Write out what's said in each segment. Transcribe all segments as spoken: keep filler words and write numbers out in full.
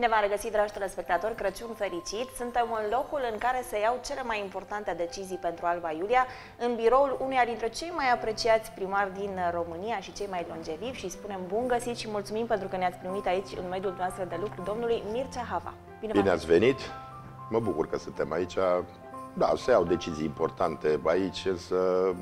Bine v-am regăsit, dragi telespectatori, Crăciun fericit! Suntem în locul în care se iau cele mai importante decizii pentru Alba Iulia, în biroul unuia dintre cei mai apreciați primari din România și cei mai longevivi, și spunem bun găsit și mulțumim pentru că ne-ați primit aici în mediul noastră de lucru, domnului Mircea Hava. Bine, Bine ați venit! Mă bucur că suntem aici. Da, se iau decizii importante aici, însă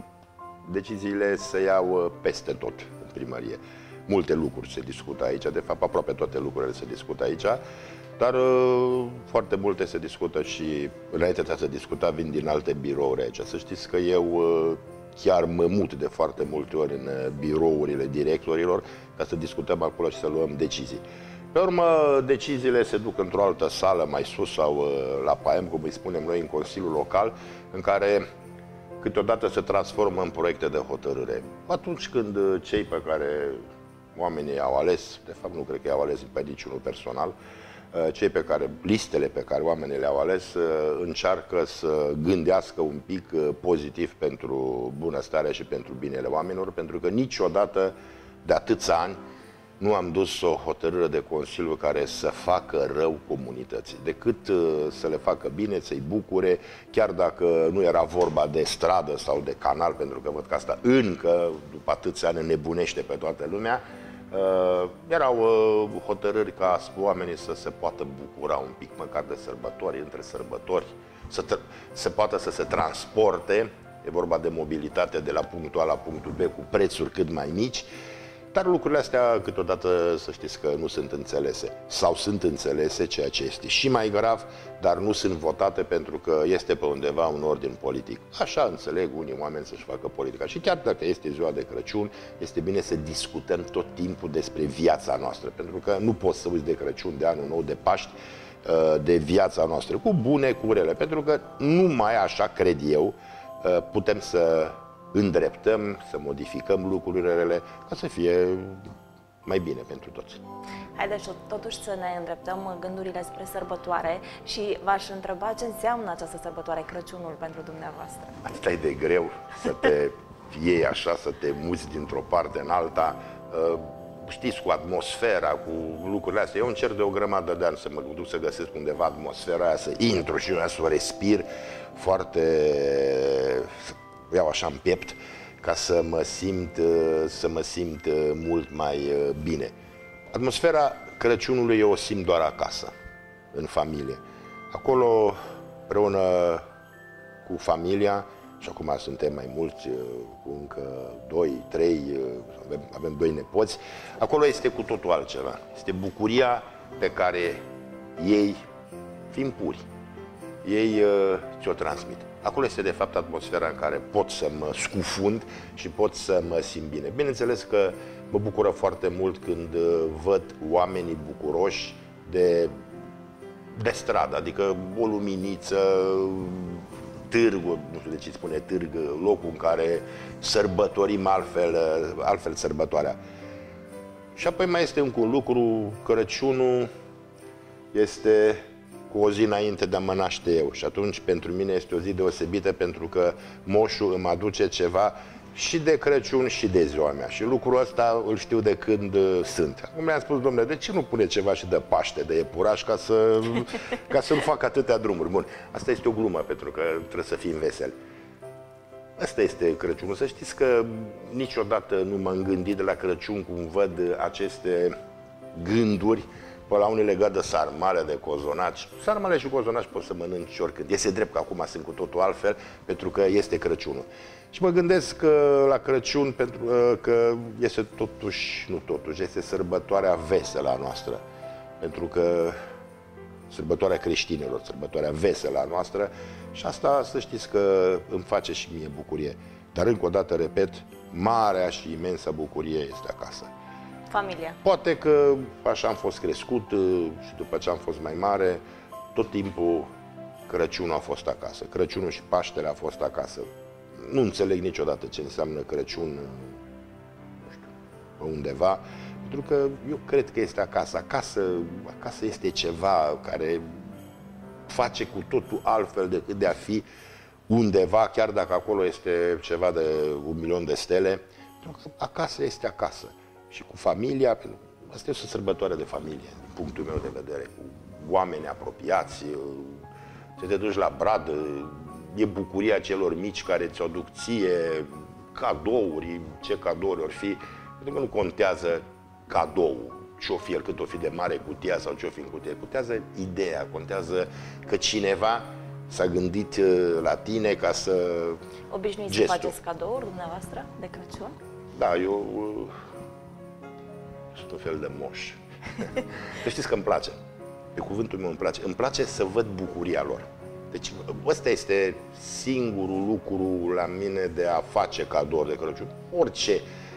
deciziile se iau peste tot în primărie. Multe lucruri se discută aici, de fapt aproape toate lucrurile se discută aici, dar uh, foarte multe se discută și înainte de a se discuta vin din alte birouri aici. Să știți că eu uh, chiar mă mut de foarte multe ori în birourile directorilor ca să discutăm acolo și să luăm decizii. Pe urmă, deciziile se duc într-o altă sală mai sus sau uh, la P A M, cum îi spunem noi, în Consiliul Local, în care câteodată se transformă în proiecte de hotărâre. Atunci când cei pe care oamenii au ales, de fapt nu cred că i-au ales pe niciunul personal, cei pe care, listele pe care oamenii le-au ales încearcă să gândească un pic pozitiv pentru bunăstarea și pentru binele oamenilor, pentru că niciodată de atâția ani nu am dus o hotărâre de Consiliu care să facă rău comunității, decât să le facă bine, să-i bucure, chiar dacă nu era vorba de stradă sau de canal, pentru că văd că asta încă, după atâția ani, nebunește pe toată lumea. Uh, erau uh, hotărâri ca oamenii să se poată bucura un pic măcar de sărbători, între sărbători, să se poată să se transporte, e vorba de mobilitate de la punctul A la punctul B cu prețuri cât mai mici. Dar lucrurile astea câteodată să știți că nu sunt înțelese. Sau sunt înțelese, ceea ce este și mai grav, dar nu sunt votate pentru că este pe undeva un ordin politic. Așa înțeleg unii oameni să-și facă politica. Și chiar dacă este ziua de Crăciun, este bine să discutăm tot timpul despre viața noastră. Pentru că nu poți să uiți de Crăciun, de Anul Nou, de Paști, de viața noastră, cu bune, cu rele. Pentru că numai așa, cred eu, putem să îndreptăm, să modificăm lucrurile rele, ca să fie mai bine pentru toți. Haideți totuși să ne îndreptăm gândurile spre sărbătoare și v-aș întreba ce înseamnă această sărbătoare, Crăciunul, pentru dumneavoastră. Asta e de greu, să te iei așa, să te muți dintr-o parte în alta, știți, cu atmosfera, cu lucrurile astea. Eu încerc de o grămadă de ani să mă duc să găsesc undeva atmosfera aia, să intru și eu să o respir foarte... iau așa în piept, ca să mă simt, să mă simt mult mai bine. Atmosfera Crăciunului eu o simt doar acasă, în familie. Acolo, împreună cu familia, și acum suntem mai mulți, cu încă doi, trei, avem, avem doi nepoți, acolo este cu totul altceva. Este bucuria pe care ei, fiind puri, ei ți-o transmit. Acolo este, de fapt, atmosfera în care pot să mă scufund și pot să mă simt bine. Bineînțeles că mă bucură foarte mult când văd oamenii bucuroși de, de stradă, adică o luminiță, târgul, nu știu de ce spune târg, locul în care sărbătorim altfel, altfel sărbătoarea. Și apoi mai este încă un lucru, Crăciunul este cu o zi înainte de a mă naște eu. Și atunci pentru mine este o zi deosebită, pentru că moșul îmi aduce ceva și de Crăciun și de ziua mea. Și lucrul ăsta îl știu de când uh, sunt. Acum mi-am spus, domnule, de ce nu pune ceva și de Paște, de iepuraș, ca să, ca să nu fac atâtea drumuri? Bun, asta este o glumă, pentru că trebuie să fim veseli. Asta este Crăciunul. Să știți că niciodată nu m-am gândit de la Crăciun cum văd aceste gânduri pe la unii legat de sarmale, de cozonaci. Sarmale și cozonaci poți să mănânci oricând. Este drept că acum sunt cu totul altfel, pentru că este Crăciunul. Și mă gândesc că la Crăciun, pentru că este totuși, nu totuși, este sărbătoarea veselă a noastră. Pentru că sărbătoarea creștinilor, sărbătoarea veselă a noastră, și asta să știți că îmi face și mie bucurie. Dar încă o dată, repet, marea și imensa bucurie este acasă. Familia. Poate că așa am fost crescut și după ce am fost mai mare, tot timpul Crăciunul a fost acasă. Crăciunul și Paștele a fost acasă. Nu înțeleg niciodată ce înseamnă Crăciun, nu știu, pe undeva, pentru că eu cred că este acasă. Acasă, acasă este ceva care face cu totul altfel decât de a fi undeva, chiar dacă acolo este ceva de un milion de stele, pentru că acasă este acasă. Și cu familia, asta este o sărbătoare de familie, din punctul meu de vedere, cu oameni apropiați, să te duci la brad, e bucuria celor mici care ți-o duc ție, cadouri, ce cadouri or fi, pentru că nu contează cadoul, ce-o fi el, cât o fi de mare cutia sau ce-o fi în cutie, contează ideea, contează că cineva s-a gândit la tine ca să... Obișnuiți să faceți cadouri dumneavoastră de Crăciun? Da, eu sunt un fel de moș. Să știți că îmi place, pe cuvântul meu îmi place, îmi place să văd bucuria lor. Deci ăsta este singurul lucru la mine de a face cadouri de Crăciun. Orice,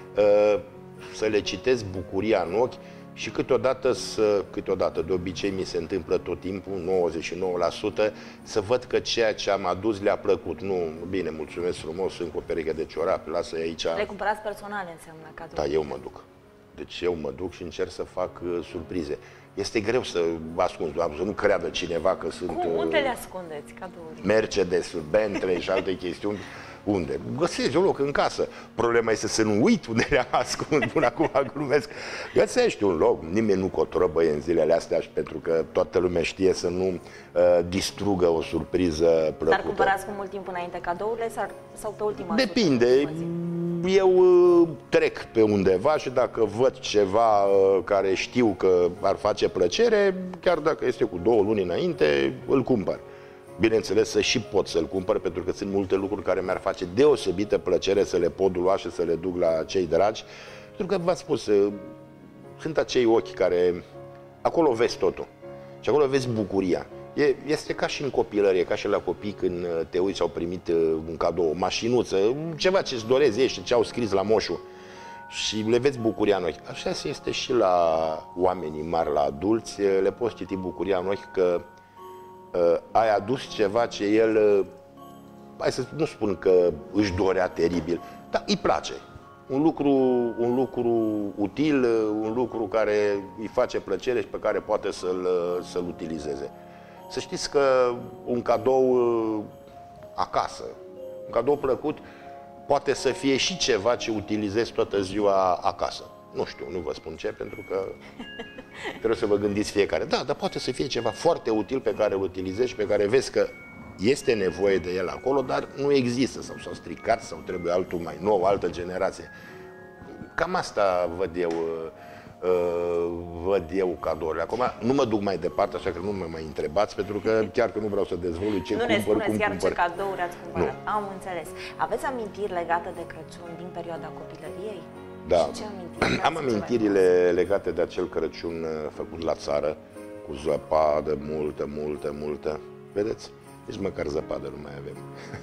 să le citesc bucuria în ochi și câteodată, să, câteodată, de obicei mi se întâmplă tot timpul, nouăzeci și nouă la sută, să văd că ceea ce am adus le-a plăcut. Nu, bine, mulțumesc frumos, sunt cu o pereche de ciorapi, lasă-i aici. Le cumpărați personal, înseamnă cadouri. Da, eu mă duc. Deci eu mă duc și încerc să fac uh, surprize. Este greu să ascund, să nu creadă cineva că sunt... Cum? Unde le ascundeți cadourile? Mercedes, Bentley și alte chestiuni. Unde? Găsești un loc în casă. Problema este să nu uit unde le ascund. Până acum glumesc. Găsești un loc. Nimeni nu cotrăbăie în zilele astea și pentru că toată lumea știe să nu uh, distrugă o surpriză plăcută. Dar cumpărați cu mult timp înainte cadourile sau pe ultima zi? Depinde. Eu uh, trec pe undeva și dacă văd ceva uh, care știu că ar face plăcere, chiar dacă este cu două luni înainte, îl cumpăr. Bineînțeles, să și pot să-l cumpăr, pentru că sunt multe lucruri care mi-ar face deosebită plăcere să le pot lua și să le duc la cei dragi. Pentru că, v-am spus, sunt acei ochi care... Acolo vezi totul. Și acolo vezi bucuria. E, este ca și în copilărie, ca și la copii când te uiți și au primit un cadou, o mașinuță, ceva ce-ți dorezi ei și ce au scris la moșul. Și le vezi bucuria în ochi. Așa este și la oamenii mari, la adulți, le poți citi bucuria în ochi că Uh, ai adus ceva ce el, uh, hai să nu spun că își dorea teribil, dar îi place. Un lucru, un lucru util, uh, un lucru care îi face plăcere și pe care poate să-l uh, să-l utilizeze. Să știți că un cadou uh, acasă, un cadou plăcut, poate să fie și ceva ce utilizezi toată ziua acasă. Nu știu, nu vă spun ce, pentru că trebuie să vă gândiți fiecare. Da, dar poate să fie ceva foarte util pe care îl utilizezi și pe care vezi că este nevoie de el acolo, dar nu există, sau s-au stricat, sau trebuie altul mai nou, altă generație. Cam asta văd eu, uh, văd eu cadourile. Acum nu mă duc mai departe, așa că nu mă mai întrebați, pentru că chiar că nu vreau să dezvolui ce nu cumpăr, ne spuneți cum chiar cumpăr. ce cadouri ați cumpărat. Nu. Am înțeles. Aveți amintiri legate de Crăciun din perioada copilăriei? Da, ce amintiri am amintirile legate de acel Crăciun făcut la țară, cu zăpadă multă, multă, multă. Vedeți? Nici măcar zăpadă nu mai avem.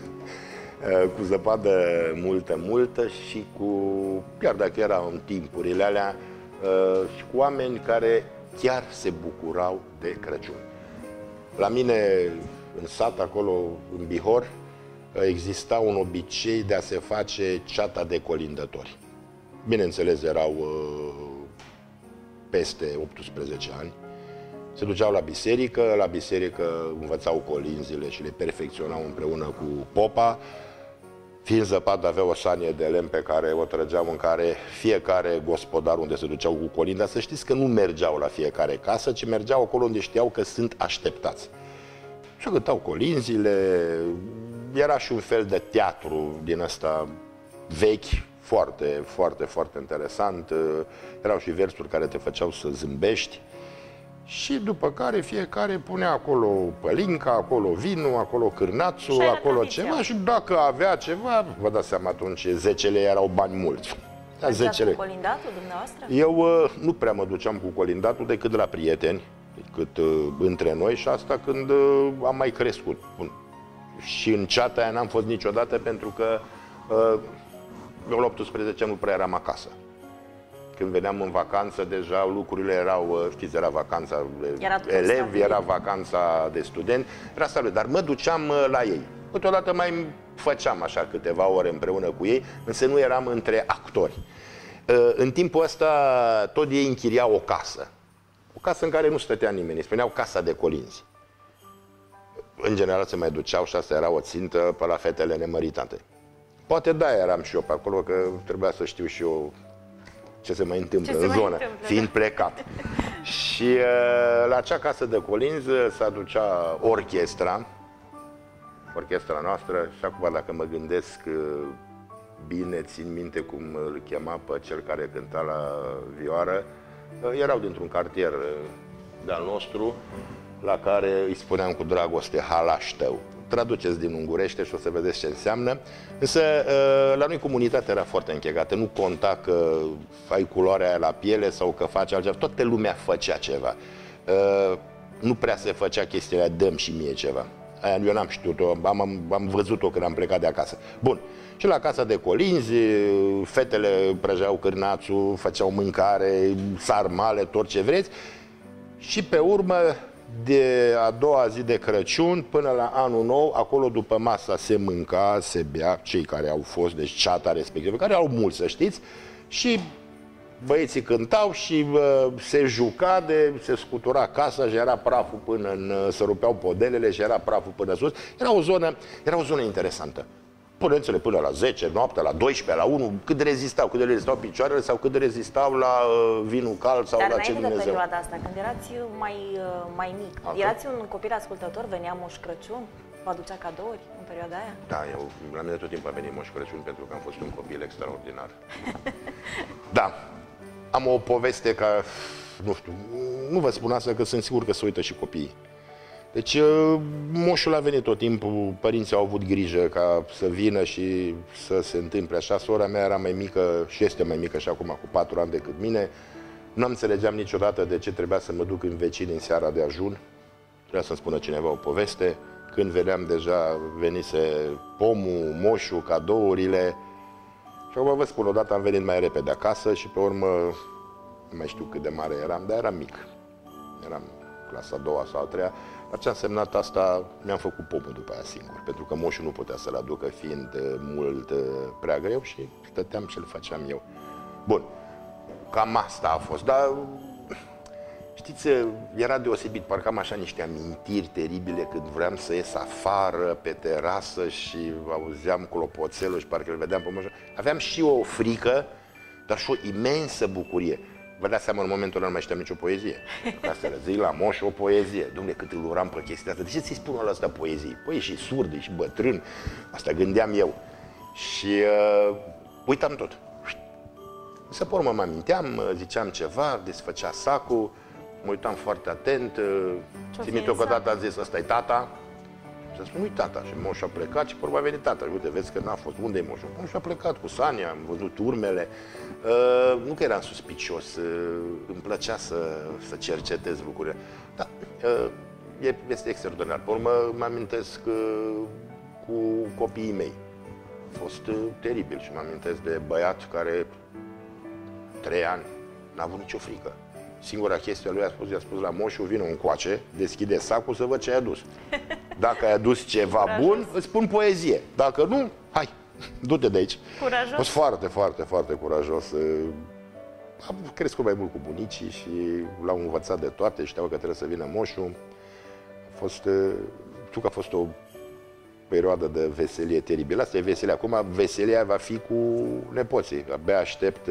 Cu zăpadă multă, multă și cu, chiar dacă erau în timpurile alea, și cu oameni care chiar se bucurau de Crăciun. La mine, în sat, acolo, în Bihor, exista un obicei de a se face ceata de colindători. Bineînțeles, erau uh, peste optsprezece ani. Se duceau la biserică, la biserică învățau colinzile și le perfecționau împreună cu popa. Fiind zăpadă, aveau o sanie de lemn pe care o trăgeau, în care fiecare gospodar unde se duceau cu colinda, să știți că nu mergeau la fiecare casă, ci mergeau acolo unde știau că sunt așteptați. Și cântau colinzile, era și un fel de teatru din ăsta vechi, foarte, foarte, foarte interesant. Erau și versuri care te făceau să zâmbești. Și după care fiecare punea acolo pălinca, acolo vinul, acolo cârnațul, acolo tradiția. Ceva. Și dacă avea ceva, vă dați seama, atunci zece lei erau bani mulți. zece lei. Cu colindatul dumneavoastră? Eu uh, nu prea mă duceam cu colindatul decât la prieteni, decât uh, între noi, și asta când uh, am mai crescut. Bun. Și în ceata aia n-am fost niciodată, pentru că uh, eu la optsprezece nu prea eram acasă. Când veneam în vacanță, deja lucrurile erau, știți, era vacanța de elevi, era vacanța de student, era stabil, dar mă duceam la ei. Câteodată mai făceam așa câteva ore împreună cu ei, însă nu eram între actori. În timpul ăsta, tot ei închiriau o casă. O casă în care nu stătea nimeni, îi spuneau Casa de Colinzi. În general se mai duceau, și asta era o țintă, pe la fetele nemăritate. Poate da, eram și eu pe acolo, că trebuia să știu și eu ce se mai întâmplă ce în zonă, întâmplă, fiind da. plecat. Și uh, la acea casă de colinzi se aducea orchestra, orchestra noastră, și acum dacă mă gândesc uh, bine, țin minte cum îl chema pe cel care cânta la vioară, uh, erau dintr-un cartier uh, de-al nostru, la care îi spuneam cu dragoste halaș tău. Traduceți din ungurește și o să vedeți ce înseamnă. Însă la noi comunitatea era foarte închegată. Nu conta că ai culoarea aia la piele sau că faci altceva. Toată lumea făcea ceva. Nu prea se făcea chestia dăm și mie ceva. Aia eu n-am știut-o, am, am, am văzut-o când am plecat de acasă. Bun. Și la casa de colinzi, fetele prăjeau cârnațul, făceau mâncare, sarmale, tot ce vreți. Și pe urmă, de a doua zi de Crăciun până la anul nou, acolo după masa se mânca, se bea, cei care au fost, deci ceata respectivă, care au mulți, să știți, și băieții cântau și uh, se juca de, se scutura casa și era praful până în, se rupeau podelele și era praful până sus. Era o zonă, era o zonă interesantă. Până până la zece, noaptea, la doisprezece, la unu, cât de rezistau, cât de rezistau picioarele sau cât de rezistau la uh, vinul cald sau Dar la ce Dumnezeu. Dumnezeu. Dar perioada asta, când erați mai, uh, mai mic, Altă? erați un copil ascultător, venea Moș Crăciun, vă aducea cadouri în perioada aia? Da, eu, la mine tot timpul a venit Moș Crăciun pentru că am fost un copil extraordinar. Da, am o poveste ca, nu știu, nu vă spun asta că sunt sigur că se uită și copiii. Deci moșul a venit tot timpul, părinții au avut grijă ca să vină și să se întâmple așa. Sora mea era mai mică și este mai mică și acum cu patru ani decât mine. Nu înțelegeam niciodată de ce trebuia să mă duc în vecini în seara de ajun. Trebuia să-mi spună cineva o poveste. Când vedeam deja venise pomul, moșul, cadourile. Și acum vă spun, odată am venit mai repede acasă și pe urmă, nu mai știu cât de mare eram, dar eram mic. Eram clasa a doua sau a treia. La ce a însemnat asta, mi-am făcut pomul după aia singur, pentru că moșul nu putea să-l aducă fiind mult prea greu și stăteam și-l făceam eu. Bun, cam asta a fost, dar știți, era deosebit, parcă am așa niște amintiri teribile când vreau să ies afară pe terasă și auzeam clopoțelul și parcă îl vedeam pe moșul. Aveam și o frică, dar și o imensă bucurie. Vă dați seama, în momentul ăla nu mai știam nicio poezie. Ca să le zic la moș o poezie. Dom'le, cât îl uram pe chestia asta. De ce ți-i spun ăla asta poezii? Păi, e și surd, e și bătrân. Asta gândeam eu. Și uh, uitam tot. Să pe urmă mă aminteam, ziceam ceva, desfăcea sacul, mă uitam foarte atent. Țin minte că odată a zis, ăsta e tata. Să spun, nu-i tata. Și moșul a plecat și pe urmă a venit tata. Uite, vezi că n-a fost. Unde e moșul? Moșul a plecat cu Sania, am văzut urmele. Uh, nu că eram suspicios, uh, îmi plăcea să, să cercetez lucrurile. Dar uh, este extraordinar. Pe urmă mă amintesc uh, cu copiii mei. A fost uh, teribil și mă amintesc de băiat care trei ani n-a avut nicio frică. Singura chestie lui a spus, i-a spus la moșul, vină încoace, deschide sacul să văd ce ai adus. Dacă ai adus ceva Curajos. bun, îți spun poezie. Dacă nu, hai, du-te de aici. Curajos. A fost foarte, foarte, foarte curajos. Am crescut mai mult cu bunicii și l-au învățat de toate, știau că trebuie să vină moșul. A fost, știu că a fost o perioadă de veselie teribilă. Asta e veselie. Acum veselia va fi cu nepoții. Abia aștept,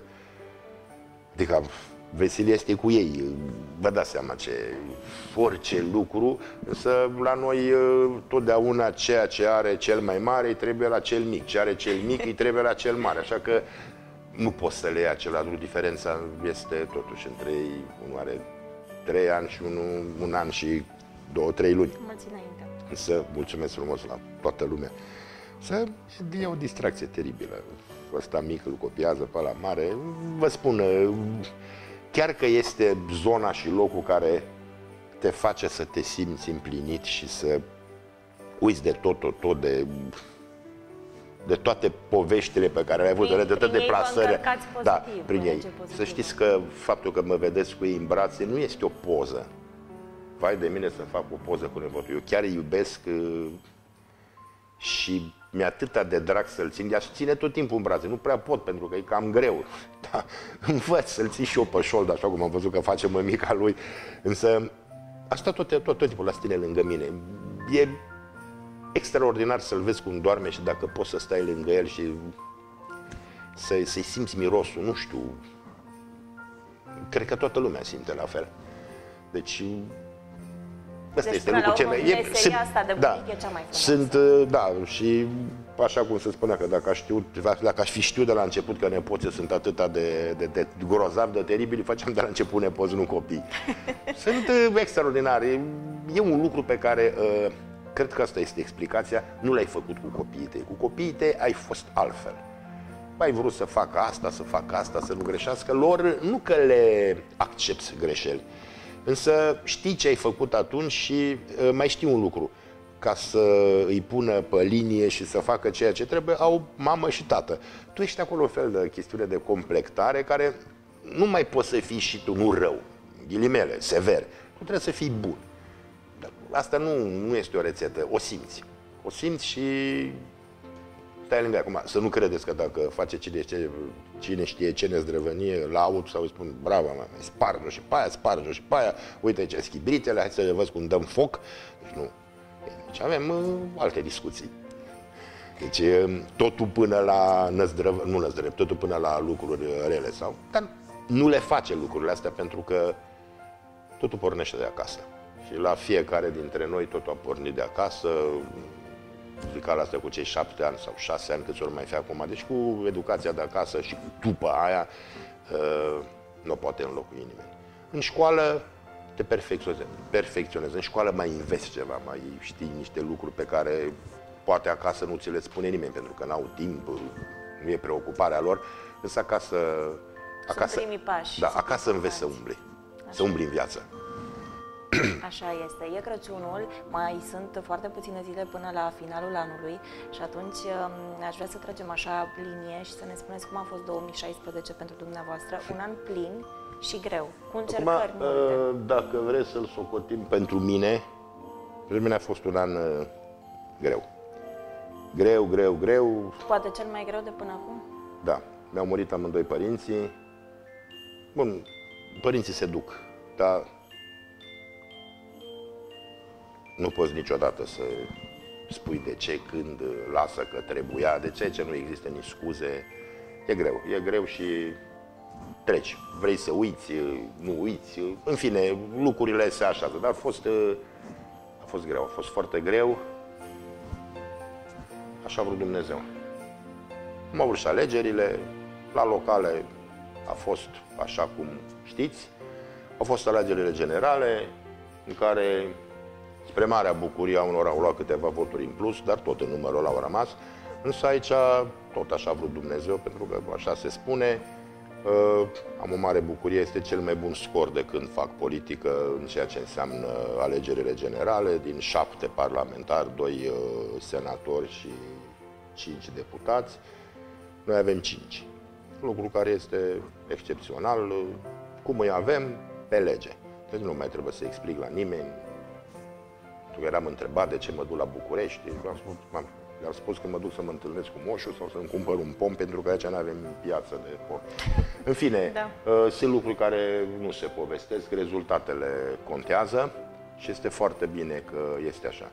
adică veselia este cu ei. Vă dați seama ce, orice lucru, însă la noi totdeauna ceea ce are cel mai mare îi trebuie la cel mic, ce are cel mic îi trebuie la cel mare, așa că nu poți să le iei același lucru. Diferența este totuși între ei, unul are trei ani și unul un an și două, trei luni. Mulți înainte. Însă, mulțumesc frumos la toată lumea. Să e o distracție teribilă. Ăsta mic îl copiază pe ăla mare. Vă spun, chiar că este zona și locul care te face să te simți împlinit și să uiți de tot, tot, tot, de, de toate poveștile pe care le-ai avut, de toate deplasările. Da, prin ei. Să știți că faptul că mă vedeți cu ei în brațe nu este o poză. Vai de mine să fac o poză cu nepotul. Eu chiar îi iubesc uh, și mi-e atâta de drag să-l țin. I-aș ține tot timpul în brațe. Nu prea pot, pentru că e cam greu. Da, învăț să-l țin și eu pe șold, așa cum am văzut că face mămica lui. Însă, asta tot, tot, tot timpul la tine lângă mine. E extraordinar să-l vezi cum doarme și dacă poți să stai lângă el și să, să-i simți mirosul, nu știu, cred că toată lumea simte la fel. Deci, asta deci, este lucrul ce mai... E, sunt, asta de da, e cea mai sunt, da, și așa cum se spunea, că dacă aș, știu, dacă aș fi știut de la început că nepoții sunt atâta de, de, de grozavi, de teribili, făceam de la început nepoți, nu copii. Sunt extraordinari. E un lucru pe care, uh, cred că asta este explicația, nu l-ai făcut cu copiii tăi. Cu copiii tăi ai fost altfel. Ai vrut să facă asta, să facă asta, să nu greșească. Lor nu că le accepți greșeli, însă știi ce ai făcut atunci și uh, mai știi un lucru. Ca să îi pună pe linie și să facă ceea ce trebuie, au mamă și tată. Tu ești acolo un fel de chestiune de complectare care nu mai poți să fii și tu, nu rău, ghilimele, sever. Tu trebuie să fii bun. Dar asta nu, nu este o rețetă, o simți. O simți și stai lângă acum. Să nu credeți că dacă face cine, cine știe ce nezdrăvănie la aut sau îi spun bravo, mă, sparge-o și pe aia, sparge-o și pe aia, uite ce schibritele, hai să le văd cum dăm foc. Deci nu. Deci avem uh, alte discuții. Deci uh, totul până la năzdrăv, nu năzdrăv, totul până la lucruri rele sau, dar nu le face lucrurile astea pentru că totul pornește de acasă. Și la fiecare dintre noi totul a pornit de acasă. Zicala asta cu cei șapte ani sau șase ani, câți ori mai fi acum. Deci cu educația de acasă și după aia uh, nu poate înlocui nimeni. În școală te perfecționezi, perfecționezi. În școală mai înveți ceva, mai știi niște lucruri pe care poate acasă nu ți le spune nimeni, pentru că n-au timp, nu e preocuparea lor. Însă acasă, acasă, pași, da, acasă înveți să umbli, așa. Să umbli în viață. Așa este. E Crăciunul, mai sunt foarte puține zile până la finalul anului și atunci aș vrea să tragem așa linie și să ne spuneți cum a fost două mii șaisprezece pentru dumneavoastră, un an plin și greu, cu încercări Acum, multe. Dacă vreți să-l socotim pentru mine, pentru mine a fost un an greu. Greu, greu, greu. Poate cel mai greu de până acum? Da. Mi-au murit amândoi părinții. Bun, părinții se duc, dar nu poți niciodată să spui de ce, când, lasă, că trebuia, de ce, ce nu există nici scuze. E greu, e greu și treci. Vrei să uiți, nu uiți, în fine, lucrurile se așează, dar a fost, a fost greu, a fost foarte greu. Așa a vrut Dumnezeu. Am avut și alegerile, la locale a fost așa cum știți. Au fost alegerile generale, în care, spre marea bucurie a unor, au luat câteva voturi în plus, dar tot în numărul ăla au rămas. Însă aici tot așa a vrut Dumnezeu, pentru că așa se spune. Am o mare bucurie, este cel mai bun scor de când fac politică în ceea ce înseamnă alegerile generale. Din șapte parlamentari, doi senatori și cinci deputați, noi avem cinci. Lucru care este excepțional. Cum îi avem? Pe lege. Deci nu mai trebuie să explic la nimeni. Pentru că eram întrebat de ce mă duc la București. Am spus, le-am spus că mă duc să mă întâlnesc cu moșul sau să-mi cumpăr un pom, pentru că aici nu avem piață de pom. În fine, da. Sunt lucruri care nu se povestesc, rezultatele contează și este foarte bine că este așa.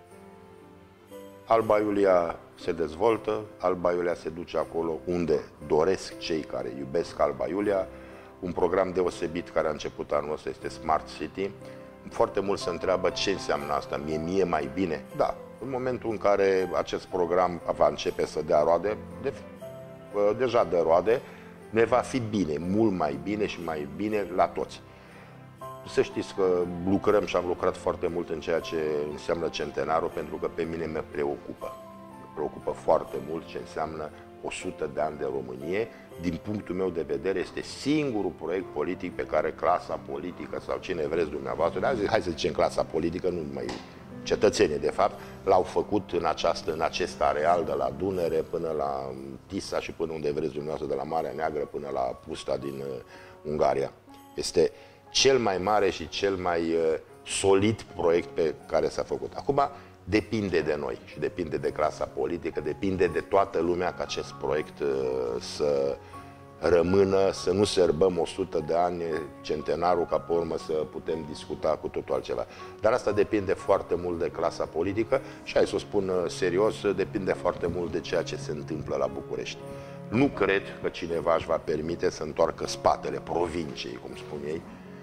Alba Iulia se dezvoltă, Alba Iulia se duce acolo unde doresc cei care iubesc Alba Iulia. Un program deosebit care a început anul ăsta este Smart City. Foarte mult se întreabă ce înseamnă asta, mie, mie mai bine. Da, în momentul în care acest program va începe să dea roade, de, deja dă roade, ne va fi bine, mult mai bine și mai bine la toți. Să știți că lucrăm și am lucrat foarte mult în ceea ce înseamnă centenarul, pentru că pe mine mă preocupă. Mă preocupă foarte mult ce înseamnă o sută de ani de Românie. Din punctul meu de vedere, este singurul proiect politic pe care clasa politică sau cine vreți dumneavoastră, hai să zicem clasa politică, nu mai cetățenii de fapt, l-au făcut în, această, în acest areal de la Dunăre până la Tisa și până unde vreți dumneavoastră, de la Marea Neagră până la Pusta din uh, Ungaria. Este cel mai mare și cel mai uh, solid proiect pe care s-a făcut. Acum depinde de noi și depinde de clasa politică, depinde de toată lumea ca acest proiect uh, să rămână, să nu sărbăm o sută de ani centenarul, ca pe urmă să putem discuta cu totul altceva. Dar asta depinde foarte mult de clasa politică și hai să o spun serios, depinde foarte mult de ceea ce se întâmplă la București. Nu cred că cineva își va permite să întoarcă spatele provinciei, cum spun ei,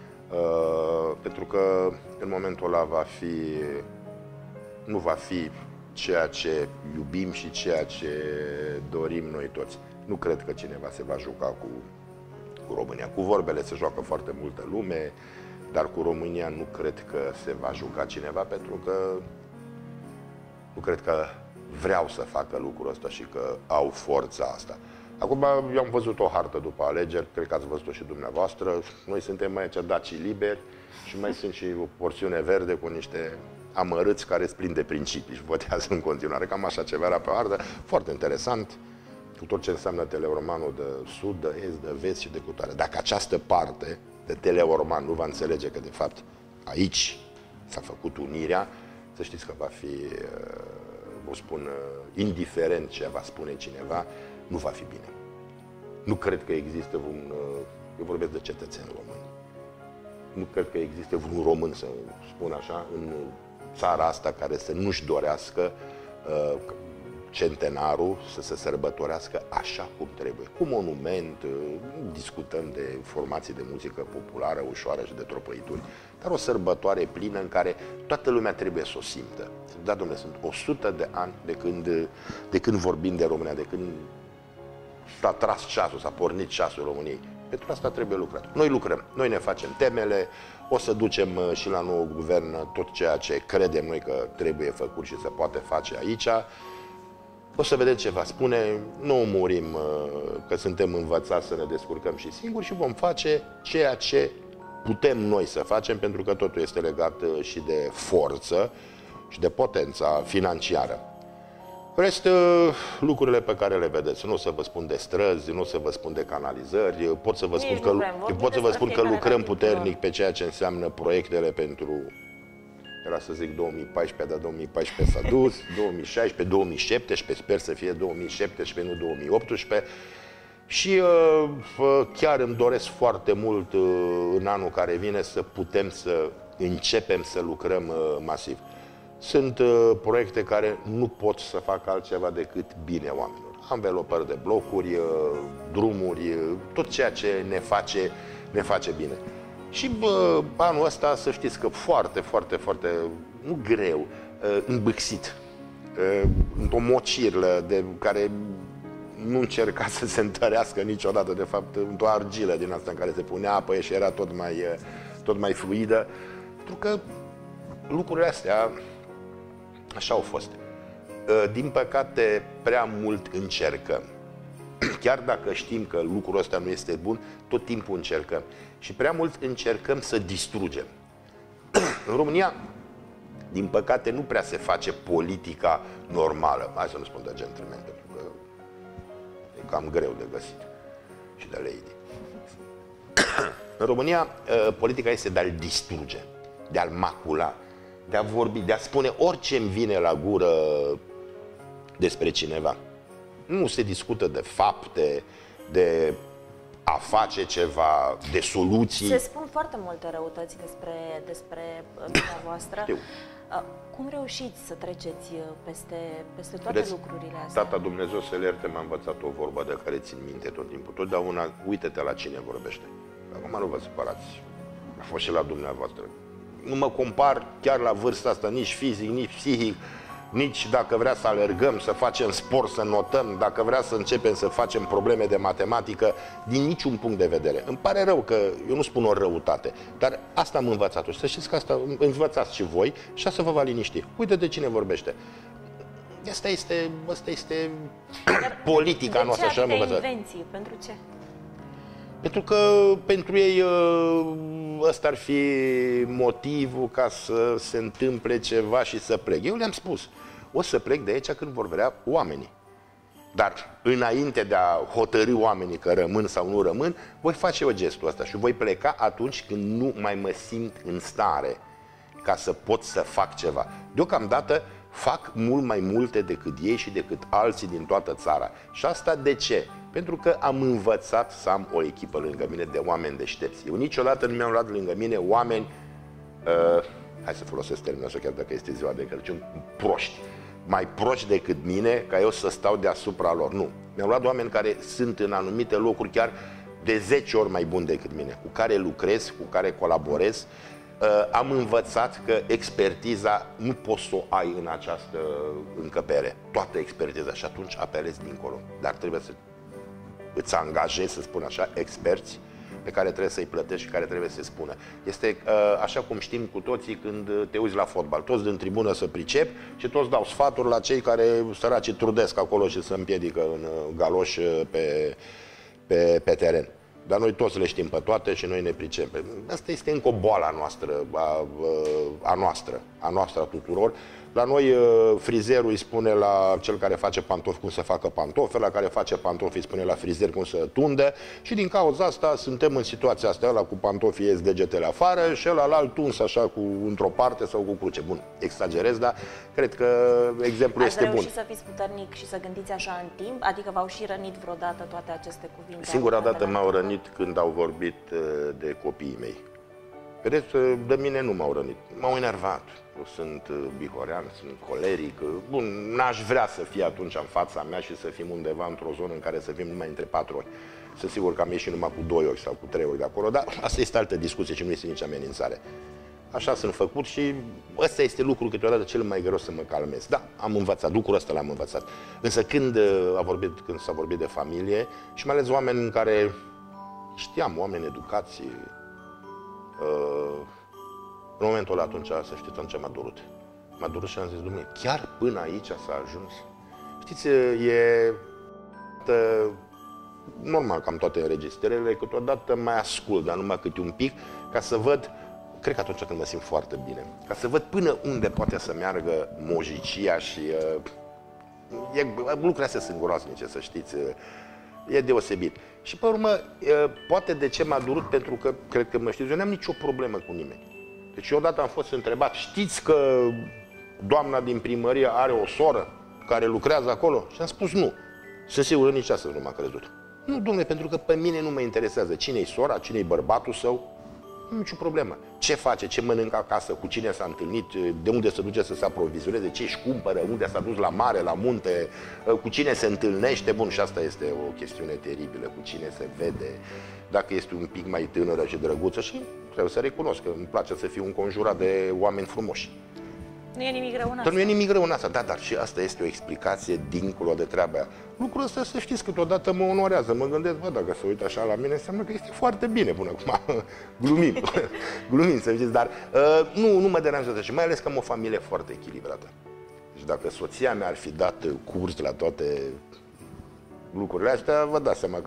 uh, pentru că în momentul ăla va fi, nu va fi ceea ce iubim și ceea ce dorim noi toți. Nu cred că cineva se va juca cu, cu România. Cu vorbele se joacă foarte multă lume, dar cu România nu cred că se va juca cineva, pentru că nu cred că vreau să facă lucrul ăsta și că au forța asta. Acum, eu am văzut o hartă după alegeri, cred că ați văzut-o și dumneavoastră. Noi suntem aici dacii liberi și mai sunt și o porțiune verde cu niște amărâți care sunt plini de principii și votează în continuare. Cam așa ceva era pe hartă. Foarte interesant, cu tot ce înseamnă teleormanul de sud, de est, de vest și de cutare. Dacă această parte de teleorman nu va înțelege că, de fapt, aici s-a făcut unirea, să știți că va fi, vă spun, indiferent ce va spune cineva, nu va fi bine. Nu cred că există un, eu vorbesc de cetățeni români, nu cred că există un român, să spun așa, în țara asta care să nu-și dorească uh, centenarul să se sărbătorească așa cum trebuie. Cu monument, uh, discutăm de formații de muzică populară, ușoară și de tropăituri, dar o sărbătoare plină în care toată lumea trebuie să o simtă. Da, domnule, sunt o sută de ani de când, de când vorbim de România, de când s-a tras ceasul, s-a pornit ceasul României. Pentru asta trebuie lucrat. Noi lucrăm, noi ne facem temele, o să ducem și la nou guvern tot ceea ce credem noi că trebuie făcut și se poate face aici. O să vedem ce va spune, nu murim că suntem învățați să ne descurcăm și singuri și vom face ceea ce putem noi să facem, pentru că totul este legat și de forță și de potența financiară. Rest, lucrurile pe care le vedeți, nu o să vă spun de străzi, nu o să vă spun de canalizări, pot să vă spun că, pot să vă spun că lucrăm puternic pe ceea ce înseamnă proiectele pentru, era să zic două mii paisprezece, dar două mii paisprezece s-a dus, două mii șaisprezece, două mii șaptesprezece, sper să fie două mii șaptesprezece, nu două mii optsprezece. Și uh, chiar îmi doresc foarte mult uh, în anul care vine să putem să începem să lucrăm uh, masiv. Sunt uh, proiecte care nu pot să facă altceva decât bine oamenilor. Anvelopări de blocuri, uh, drumuri, uh, tot ceea ce ne face, ne face bine. Și bă, anul ăsta să știți că foarte, foarte, foarte, nu greu, uh, îmbâxit, uh, într-o mocirlă de care nu încerca să se întărească niciodată, de fapt, într-o argilă din asta în care se punea apă și era tot mai, uh, tot mai fluidă, pentru că lucrurile astea așa au fost. Din păcate, prea mult încercăm. Chiar dacă știm că lucrul ăsta nu este bun, tot timpul încercăm. Și prea mult încercăm să distrugem. În România, din păcate, nu prea se face politica normală. Hai să nu spun de gentleman, pentru că e cam greu de găsit. Și de lady. În România, politica este de a-l distruge, de a-l macula, de a vorbi, de a spune orice îmi vine la gură despre cineva. Nu se discută de fapte, de a face ceva, de soluții. Se spun foarte multe răutăți despre, despre dumneavoastră. Știu. Cum reușiți să treceți peste, peste toate Vedeți, lucrurile astea? Tata Dumnezeu să-l ierte, m-a învățat o vorbă de care țin minte tot timpul. Totdeauna, uite-te la cine vorbește. Acum nu vă supărați. A fost și la dumneavoastră. Nu mă compar chiar la vârsta asta, nici fizic, nici psihic, nici dacă vrea să alergăm, să facem sport, să notăm, dacă vrea să începem să facem probleme de matematică, din niciun punct de vedere. Îmi pare rău că, eu nu spun o răutate, dar asta am învățat-o și să știți că asta învățați și voi și asta vă va liniști. Uite de cine vorbește. Asta este, asta este politica noastră. De ce atâtea invenții? Pentru ce? Pentru că pentru ei ăsta ar fi motivul ca să se întâmple ceva și să plec. Eu le-am spus, o să plec de aici când vor vrea oamenii. Dar înainte de a hotărî oamenii că rămân sau nu rămân, voi face eu gestul ăsta și voi pleca atunci când nu mai mă simt în stare ca să pot să fac ceva. Deocamdată fac mult mai multe decât ei și decât alții din toată țara. Și asta de ce? Pentru că am învățat să am o echipă lângă mine de oameni deștepți. Eu niciodată nu mi-am luat lângă mine oameni, uh, hai să folosesc termenul ăsta chiar dacă este ziua de Crăciun, proști. mai proști decât mine ca eu să stau deasupra lor. Nu. Mi-au luat oameni care sunt în anumite locuri chiar de zece ori mai buni decât mine, cu care lucrez, cu care colaborez. Uh, am învățat că expertiza nu poți să o ai în această încăpere, toată expertiza, și atunci apelezi dincolo. Dar trebuie să îți angajezi, să spun așa, experți pe care trebuie să-i plătești și care trebuie să-i spună. Este uh, așa cum știm cu toții când te uiți la fotbal. Toți din tribună să pricep și toți dau sfaturi la cei care săraci trudesc acolo și se împiedică în galoși pe, pe, pe teren. Dar noi toți le știm pe toate și noi ne pricepem. Asta este încă o boală a noastră, a, a noastră, a noastră a tuturor. La noi frizerul îi spune la cel care face pantofi cum să facă pantofi, la care face pantofi îi spune la frizer cum să tunde și din cauza asta suntem în situația asta, ăla cu pantofii ies degetele afară și ăla la alt tuns așa cu într-o parte sau cu cruce. Bun, exagerez, dar cred că exemplul este bun. Ați reușit să fiți puternic și să gândiți așa în timp? Adică v-au și rănit vreodată toate aceste cuvinte? Singura dată m-au rănit când au vorbit de copiii mei. Vedeți, de mine nu m-au rănit, m-au enervat. Eu sunt bihorean, sunt coleric. Bun, n-aș vrea să fie atunci în fața mea și să fim undeva într-o zonă în care să fim numai între patru ori. Sunt sigur că am ieșit numai cu doi ori sau cu trei ori de acolo, dar asta este altă discuție și nu este nici amenințare. Așa sunt făcut și ăsta este lucrul câteodată cel mai greu să mă calmez. Da, am învățat, lucrul ăsta l-am învățat. Însă când a vorbit, când s-a vorbit de familie și mai ales oameni în care știam, oameni educați, uh, în momentul ăla atunci, să știți, atunci m-a durut. M-a durut și am zis, Dumnezeu, chiar până aici s-a ajuns? Știți, e normal că am toate înregistrările, câteodată mai ascult, dar numai câte un pic, ca să văd, cred că atunci când mă simt foarte bine, ca să văd până unde poate să meargă mojicia și uh, e, lucrurile astea sunt groaznice, să știți, uh, e deosebit. Și pe urmă, uh, poate de ce m-a durut, pentru că, cred că mă știți, eu n-am nicio problemă cu nimeni. Deci eu odată am fost întrebat, știți că doamna din primărie are o soră care lucrează acolo? Și am spus nu. Sunt sigur nici asta nu m-a crezut. Nu, domnule, pentru că pe mine nu mă interesează cine-i sora, cine-i bărbatul său. Nu nicio problemă. Ce face, ce mănâncă acasă, cu cine s-a întâlnit, de unde se duce să se aprovizioneze, ce își cumpără, unde s-a dus la mare, la munte, cu cine se întâlnește. Bun, și asta este o chestiune teribilă, cu cine se vede, dacă este un pic mai tânără și drăguță. Și trebuie să recunosc că îmi place să fiu înconjurat de oameni frumoși. Nu e nimic rău în asta. Nu e nimic rău în asta, da, dar și asta este o explicație dincolo de treaba aia. Lucrul ăsta, să știți, câteodată mă onorează. Mă gândesc, bă, dacă se uită așa la mine, înseamnă că este foarte bine până acum. Glumim, glumim, să știți, dar uh, nu, nu mă deranjează și mai ales că am o familie foarte echilibrată. Deci dacă soția mea ar fi dat curs la toate lucrurile astea, vă dați seama că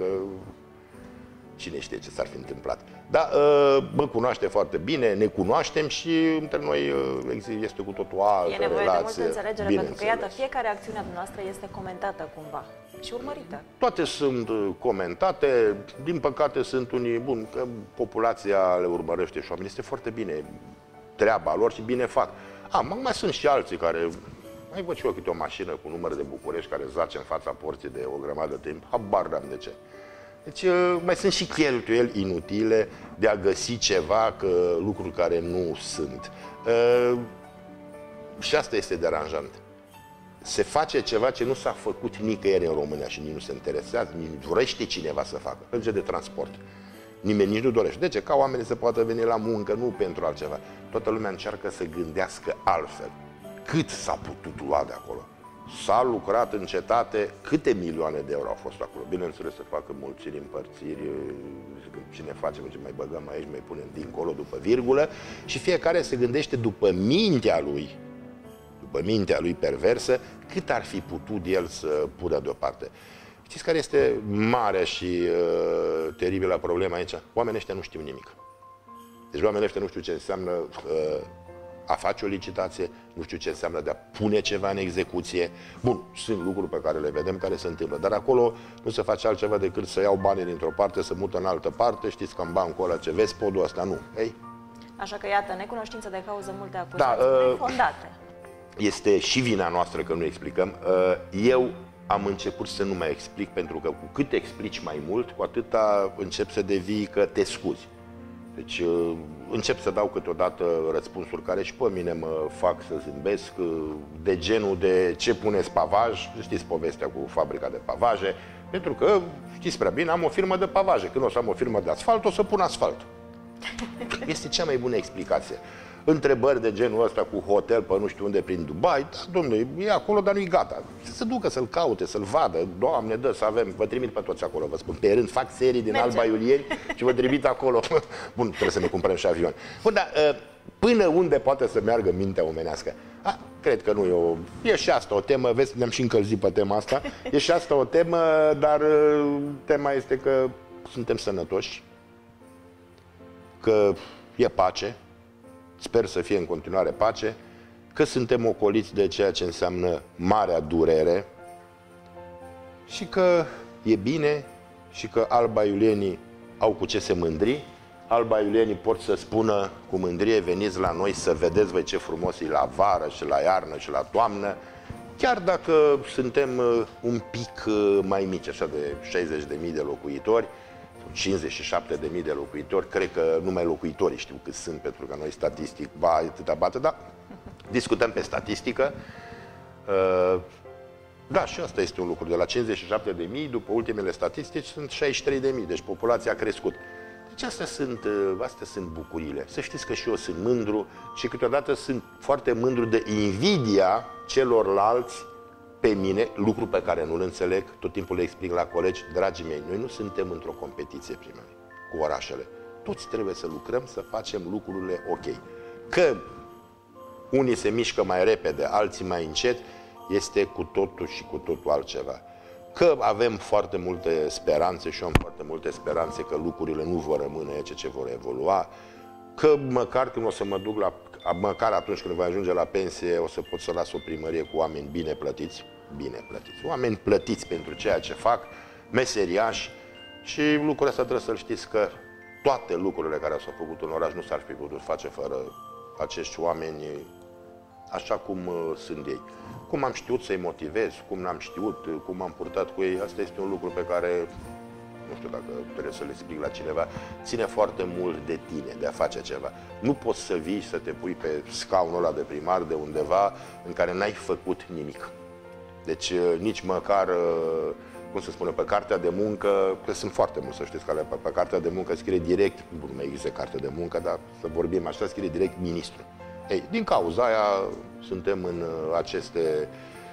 cine știe ce s-ar fi întâmplat. Da, mă cunoaște foarte bine, ne cunoaștem și între noi este cu totul altă relație. E nevoie de multă înțelegere, pentru că, iată, fiecare acțiune a noastră este comentată cumva și urmărită. Toate sunt comentate, din păcate sunt unii, bun, că populația le urmărește și oamenii, este foarte bine treaba lor și bine fac. A, mai sunt și alții care, mai văd și eu câte o mașină cu număr de București care zace în fața porții de o grămadă de timp, habar n-am de ce. Deci mai sunt și cheltuieli inutile de a găsi ceva, că lucruri care nu sunt. Uh, și asta este deranjant. Se face ceva ce nu s-a făcut nicăieri în România și nici nu se interesează, nici nu dorește cineva să facă. Lege de transport. Nimeni nici nu dorește. De ce? Ca oamenii să poată veni la muncă, nu pentru altceva. Toată lumea încearcă să gândească altfel. Cât s-a putut lua de acolo? S-a lucrat în cetate, câte milioane de euro au fost acolo? Bineînțeles, să facă mulțiri, împărțiri, cine face, ce mai băgăm aici, mai punem dincolo, după virgulă, și fiecare se gândește după mintea lui, după mintea lui perversă, cât ar fi putut el să pună deoparte. Știți care este marea și uh, teribilă problema aici? Oamenii ăștia nu știu nimic. Deci oamenii ăștia nu știu ce înseamnă uh, a face o licitație, nu știu ce înseamnă de a pune ceva în execuție. Bun, sunt lucruri pe care le vedem care se întâmplă, dar acolo nu se face altceva decât să iau banii dintr-o parte, să mută în altă parte, știți că în bancul ăla ce vezi, podul ăsta nu. Ei? Așa că, iată, necunoștință de cauză, multe acuzații da, uh, fondate. Este și vina noastră că nu explicăm. Uh, eu am început să nu mai explic, pentru că cu cât explici mai mult, cu atâta încep să devii că te scuzi. Deci încep să dau câteodată răspunsuri care și pe mine mă fac să zâmbesc, de genul de ce puneți pavaj, știți povestea cu fabrica de pavaje, pentru că, știți prea bine, am o firmă de pavaje, când o să am o firmă de asfalt, o să pun asfalt. Este cea mai bună explicație. Întrebări de genul ăsta cu hotel pe nu știu unde prin Dubai, da, domnule, e acolo, dar nu-i gata. Să se ducă să-l caute, să-l vadă. Doamne, dă să avem, vă trimit pe toți acolo, vă spun. Pe rând fac serii din Merge. Alba Iulieni și vă trimit acolo. Bun, trebuie să ne cumpărăm și avion. Bun, dar până unde poate să meargă mintea omenească? A, cred că nu e o... E și asta o temă, vezi, ne-am și încălzit pe tema asta. E și asta o temă, dar tema este că suntem sănătoși, că e pace. Sper să fie în continuare pace, că suntem ocoliți de ceea ce înseamnă marea durere și că e bine și că Alba Iulienii au cu ce se mândri. Alba Iulienii pot să spună cu mândrie, veniți la noi să vedeți voi ce frumos e la vară și la iarnă și la toamnă, chiar dacă suntem un pic mai mici, așa de șaizeci de mii de locuitori, cincizeci și șapte de mii de locuitori, cred că numai locuitorii știu cât sunt, pentru că noi statistic, ba, atâta bate, dar discutăm pe statistică. Da, și asta este un lucru. De la cincizeci și șapte de mii, după ultimele statistici, sunt șaizeci și trei de mii, deci populația a crescut. Deci astea sunt, astea sunt bucuriile. Să știți că și eu sunt mândru și câteodată sunt foarte mândru de invidia celorlalți pe mine, lucru pe care nu-l înțeleg, tot timpul le explic la colegi, dragii mei, noi nu suntem într-o competiție primari cu orașele. Toți trebuie să lucrăm, să facem lucrurile ok. Că unii se mișcă mai repede, alții mai încet, este cu totul și cu totul altceva. Că avem foarte multe speranțe și eu am foarte multe speranțe că lucrurile nu vor rămâne ce ce vor evolua, că măcar când o să mă duc la, măcar atunci când voi ajunge la pensie, o să pot să las o primărie cu oameni bine plătiți, bine plătiți, oameni plătiți pentru ceea ce fac, meseriași, și lucrul ăsta trebuie să-l știți că toate lucrurile care s-au făcut în oraș nu s-ar fi putut face fără acești oameni așa cum uh, sunt ei. Cum am știut să-i motivez, cum n-am știut, cum am purtat cu ei, asta este un lucru pe care, nu știu dacă trebuie să le explic la cineva, ține foarte mult de tine, de a face ceva. Nu poți să vii să te pui pe scaunul ăla de primar de undeva în care n-ai făcut nimic. Deci nici măcar, cum se spune, pe cartea de muncă, că sunt foarte mulți, să știți, că pe, pe cartea de muncă scrie direct, nu mai există carte de muncă, dar să vorbim așa, scrie direct ministru. Ei, din cauza aia suntem în aceste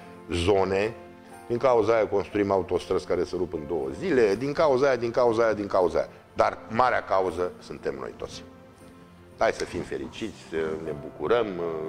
zone, din cauza aia construim autostrăzi care se rup în două zile, din cauza aia, din cauza aia, din cauza aia. Dar marea cauză suntem noi toți. Hai să fim fericiți, să ne bucurăm.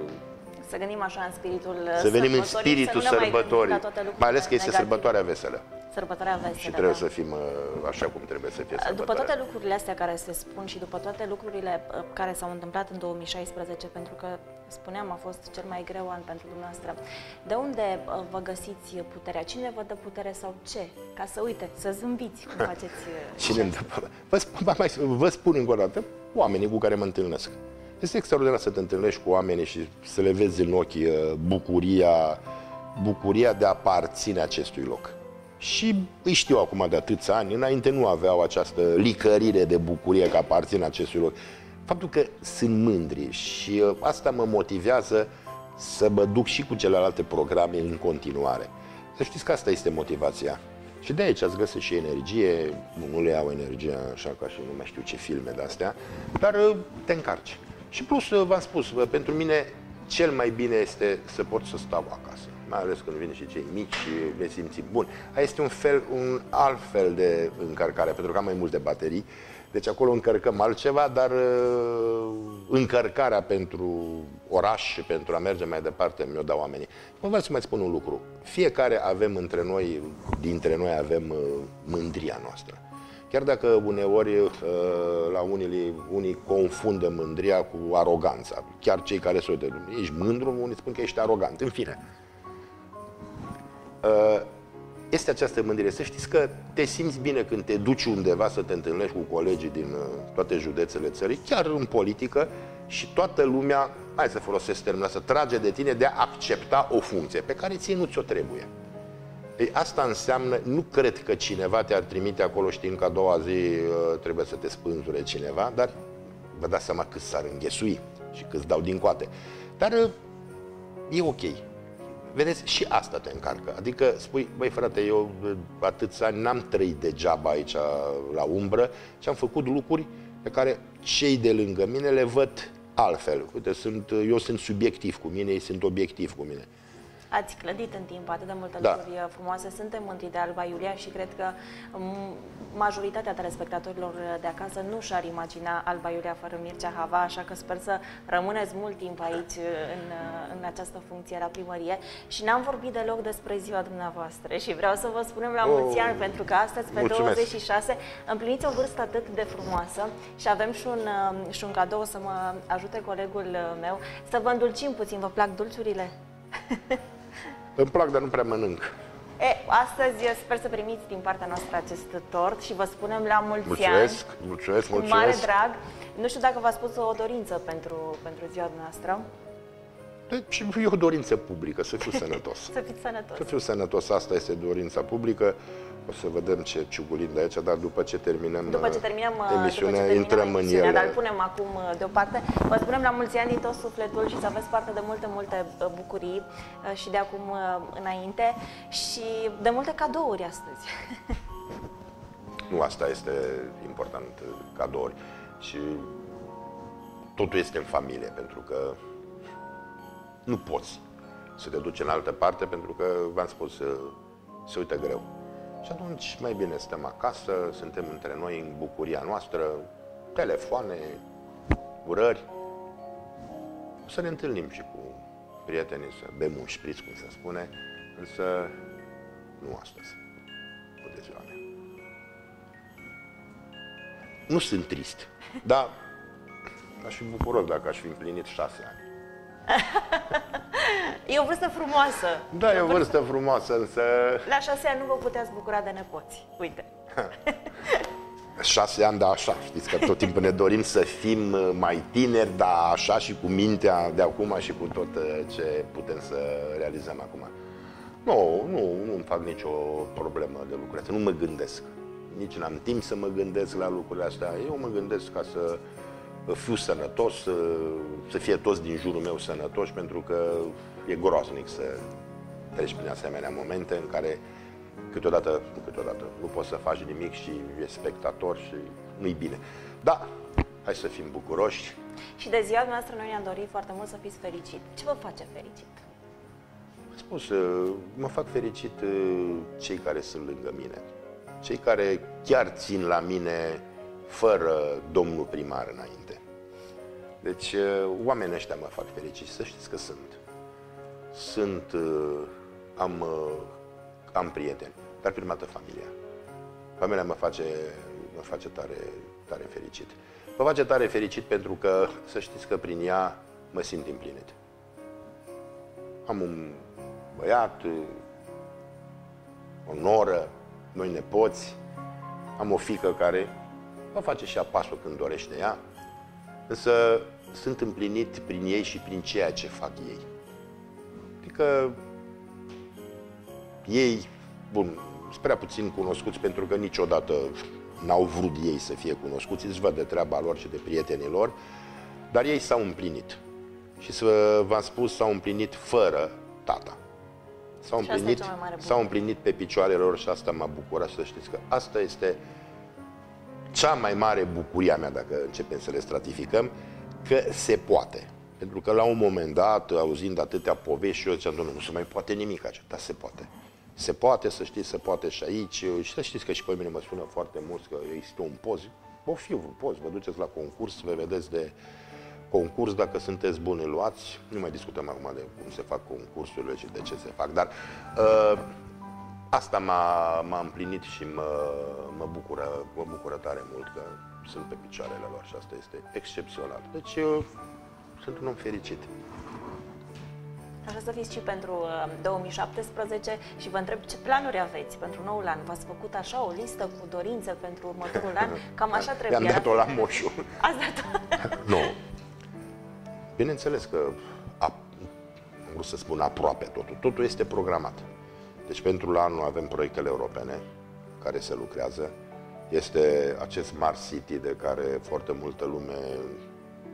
Să gândim așa în spiritul Să venim în spiritul sărbătorii, mai, mai ales că este negative. Sărbătoarea veselă. Sărbătoarea veselă, și trebuie da. să fim așa cum trebuie să fie sărbătoarea. După toate lucrurile astea care se spun și după toate lucrurile care s-au întâmplat în două mii șaisprezece, pentru că, spuneam, a fost cel mai greu an pentru dumneavoastră, de unde vă găsiți puterea? Cine vă dă putere sau ce? Ca să, uite, să zâmbiți cum faceți. Cine îmi dă? Vă spun, vă spun încă o dată, oamenii cu care mă întâlnesc. Este extraordinar să te întâlnești cu oamenii și să le vezi în ochi bucuria, bucuria de a aparține acestui loc. Și îi știu acum de atâția ani, înainte nu aveau această licărire de bucurie că aparțin acestui loc. Faptul că sunt mândri și asta mă motivează să mă duc și cu celelalte programe în continuare. Să știți că asta este motivația. Și de aici ați găsit și energie, nu le iau energia așa ca și nu mai știu ce filme de-astea, dar te încarci. Și plus, v-am spus, pentru mine cel mai bine este să pot să stau acasă. Mai ales când vin și cei mici și ne simțim buni. Aia este un fel, un alt fel de încărcare, pentru că am mai multe baterii. Deci acolo încărcăm altceva, dar uh, încărcarea pentru oraș și pentru a merge mai departe mi-o dau oamenii. Mă vreau să mai spun un lucru. Fiecare avem între noi, dintre noi avem uh, mândria noastră. Chiar dacă uneori uh, la unii, unii confundă mândria cu aroganța. Chiar cei care se uită, ești mândru, unii spun că ești arogant. În fine. Este această mândrie. Să știți că te simți bine când te duci undeva să te întâlnești cu colegii din toate județele țării, chiar în politică, și toată lumea, hai să folosesc termenul ăsta, trage de tine de a accepta o funcție pe care ție nu ți-o trebuie. Ei, asta înseamnă, nu cred că cineva te-ar trimite acolo știind că a doua zi trebuie să te spânzure cineva, dar vă dați seama cât s-ar înghesui și cât dau din coate. Dar e ok. Vedeți, și asta te încarcă. Adică spui, băi frate, eu atâți ani n-am trăit degeaba aici la umbră și am făcut lucruri pe care cei de lângă mine le văd altfel. Uite, sunt, eu sunt subiectiv cu mine, ei sunt obiectiv cu mine. Ați clădit în timp atât de multe Da. lucruri frumoase. Suntem mândri de Alba Iulia și cred că majoritatea telespectatorilor de acasă nu și-ar imagina Alba Iulia fără Mircea Hava, așa că sper să rămâneți mult timp aici în, în această funcție la primărie. Și n-am vorbit deloc despre ziua dumneavoastră și vreau să vă spunem la Oh, mulți ani, pentru că astăzi, pe mulțumesc. douăzeci și șase, împliniți o vârstă atât de frumoasă și avem și un, și un cadou să mă ajute colegul meu să vă îndulcim puțin. Vă plac dulciurile? Îmi plac, dar nu prea mănânc. E, astăzi sper să primiți din partea noastră acest tort și vă spunem la mulți Mulțumesc, ani. mulțumesc, Cu mulțumesc. mare drag. Nu știu dacă v-ați spus o dorință pentru, pentru ziua noastră. Deci e o dorință publică, să fiu sănătos. Să fiți sănătos. Să fiu sănătos, asta este dorința publică. O să vedem ce ciugulim de aici, dar după ce terminăm După ce terminăm emisiunea, după ce terminăm intrăm în emisiunea, ele. dar îl punem acum deoparte. Vă spunem la mulți ani din tot sufletul și să aveți parte de multe, multe bucurii și de acum înainte și de multe cadouri astăzi. Nu, asta este important, cadouri. Și totul este în familie, pentru că nu poți să te duci în altă parte, pentru că, v-am spus, se uită greu. Și atunci mai bine stăm acasă, suntem între noi în bucuria noastră, telefoane, urări. O să ne întâlnim și cu prietenii, să bem un șpriț, cum se spune, însă nu astăzi, cu de ziua mea. Nu sunt trist, dar aș fi bucuros dacă aș fi împlinit șase ani. E o vârstă frumoasă. Da, e o vârstă frumoasă, însă... La șase ani nu vă puteți bucura de nepoți. Uite. Șase ani, dar așa, știți că tot timpul ne dorim să fim mai tineri, dar așa și cu mintea de acum și cu tot ce putem să realizăm acum. Nu, nu, nu îmi fac nicio problemă de lucrurile astea, nu mă gândesc. Nici n-am timp să mă gândesc la lucrurile astea. Eu mă gândesc ca să fiu sănătos, să, să fie toți din jurul meu sănătoși, pentru că e groaznic să treci prin asemenea momente în care câteodată, câteodată nu poți să faci nimic și e spectator și nu-i bine. Da, hai să fim bucuroși. Și de ziua noastră noi ne-am dorit foarte mult să fiți fericit. Ce vă face fericit? Am spus, mă fac fericit cei care sunt lângă mine, cei care chiar țin la mine fără domnul primar înainte. Deci, oamenii ăștia mă fac fericit, să știți că sunt. Sunt, am, am prieteni, dar prima dată familia. Familia mă face, mă face tare, tare fericit. Mă face tare fericit pentru că, să știți că prin ea mă simt împlinit. Am un băiat, o noră, noi nepoți, am o fiică care mă face și ea pasul când dorește ea, însă sunt împlinit prin ei și prin ceea ce fac ei. Adică ei, bun, sunt prea puțin cunoscuți pentru că niciodată n-au vrut ei să fie cunoscuți, îți văd de treaba lor și de prietenii lor, dar ei s-au împlinit. Și să v-am spus, s-au împlinit fără tata. S-au împlinit, s-au împlinit pe picioarele lor și asta m-a bucurat, să știți că asta este cea mai mare bucuria mea, dacă începem să le stratificăm, că se poate. Pentru că la un moment dat, auzind atâtea povești, și eu ziceam, domnule, nu se mai poate nimic așa, dar se poate. Se poate, să știți, se poate și aici. Și să știți că și pe mine mă sună foarte mulți că există un poz. O fi un poz, vă duceți la concurs, vă vedeți de concurs, dacă sunteți buni, luați. Nu mai discutăm acum de cum se fac concursurile și de ce se fac, dar uh, asta m-a împlinit și mă, mă, bucură, mă bucură tare mult că sunt pe picioarele lor și asta este excepțional. Deci eu sunt un om fericit. Așa să fiți și pentru două mii șaptesprezece și vă întreb ce planuri aveți pentru noul an. V-ați făcut așa o listă cu dorințe pentru următorul an? Cam așa trebuie. I-am dat-o la moșu. Ați dat-o? Nu. Bineînțeles că a, am vrut să spun aproape totul. Totul este programat. Deci pentru la anul avem proiectele europene care se lucrează. Este acest Smart City de care foarte multă lume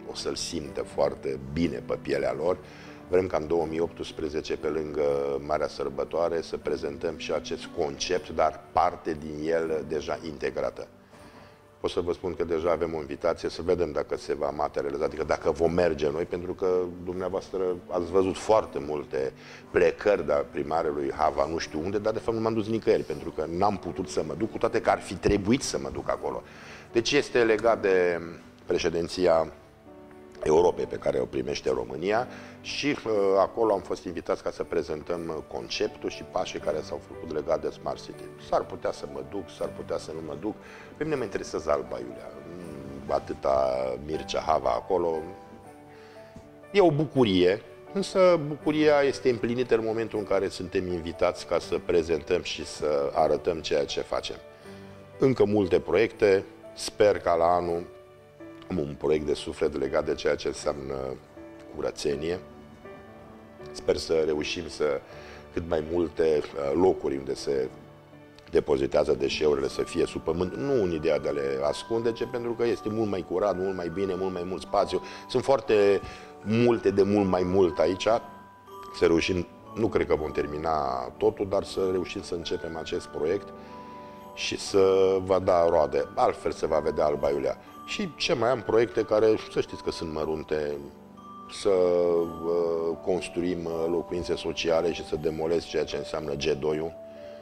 o să-l simtă foarte bine pe pielea lor. Vrem ca în două mii optsprezece, pe lângă Marea Sărbătoare, să prezentăm și acest concept, dar parte din el deja integrată. Pot să vă spun că deja avem o invitație, să vedem dacă se va materializa, adică dacă vom merge noi, pentru că dumneavoastră ați văzut foarte multe plecări de primarului Hava, nu știu unde, dar de fapt nu m-am dus nicăieri, pentru că n-am putut să mă duc, cu toate că ar fi trebuit să mă duc acolo. Deci este legat de președinția Europei pe care o primește România și uh, acolo am fost invitați ca să prezentăm conceptul și pașii care s-au făcut legat de Smart City. S-ar putea să mă duc, s-ar putea să nu mă duc. Pe mine mă interesează Alba Iulia, atâta Mircea Hava acolo. E o bucurie, însă bucuria este împlinită în momentul în care suntem invitați ca să prezentăm și să arătăm ceea ce facem. Încă multe proiecte, sper ca la anul am un proiect de suflet legat de ceea ce înseamnă curățenie. Sper să reușim să cât mai multe locuri unde se depozitează deșeurile să fie sub pământ, nu în ideea de a le ascunde, ci pentru că este mult mai curat, mult mai bine, mult mai mult spațiu. Sunt foarte multe de mult mai mult aici. Să reușim, nu cred că vom termina totul, dar să reușim să începem acest proiect și să va da roade. Altfel se va vedea Alba Iulia. Și ce mai am proiecte care, să știți că sunt mărunte, să uh, construim uh, locuințe sociale și să demolez ceea ce înseamnă G doi-ul,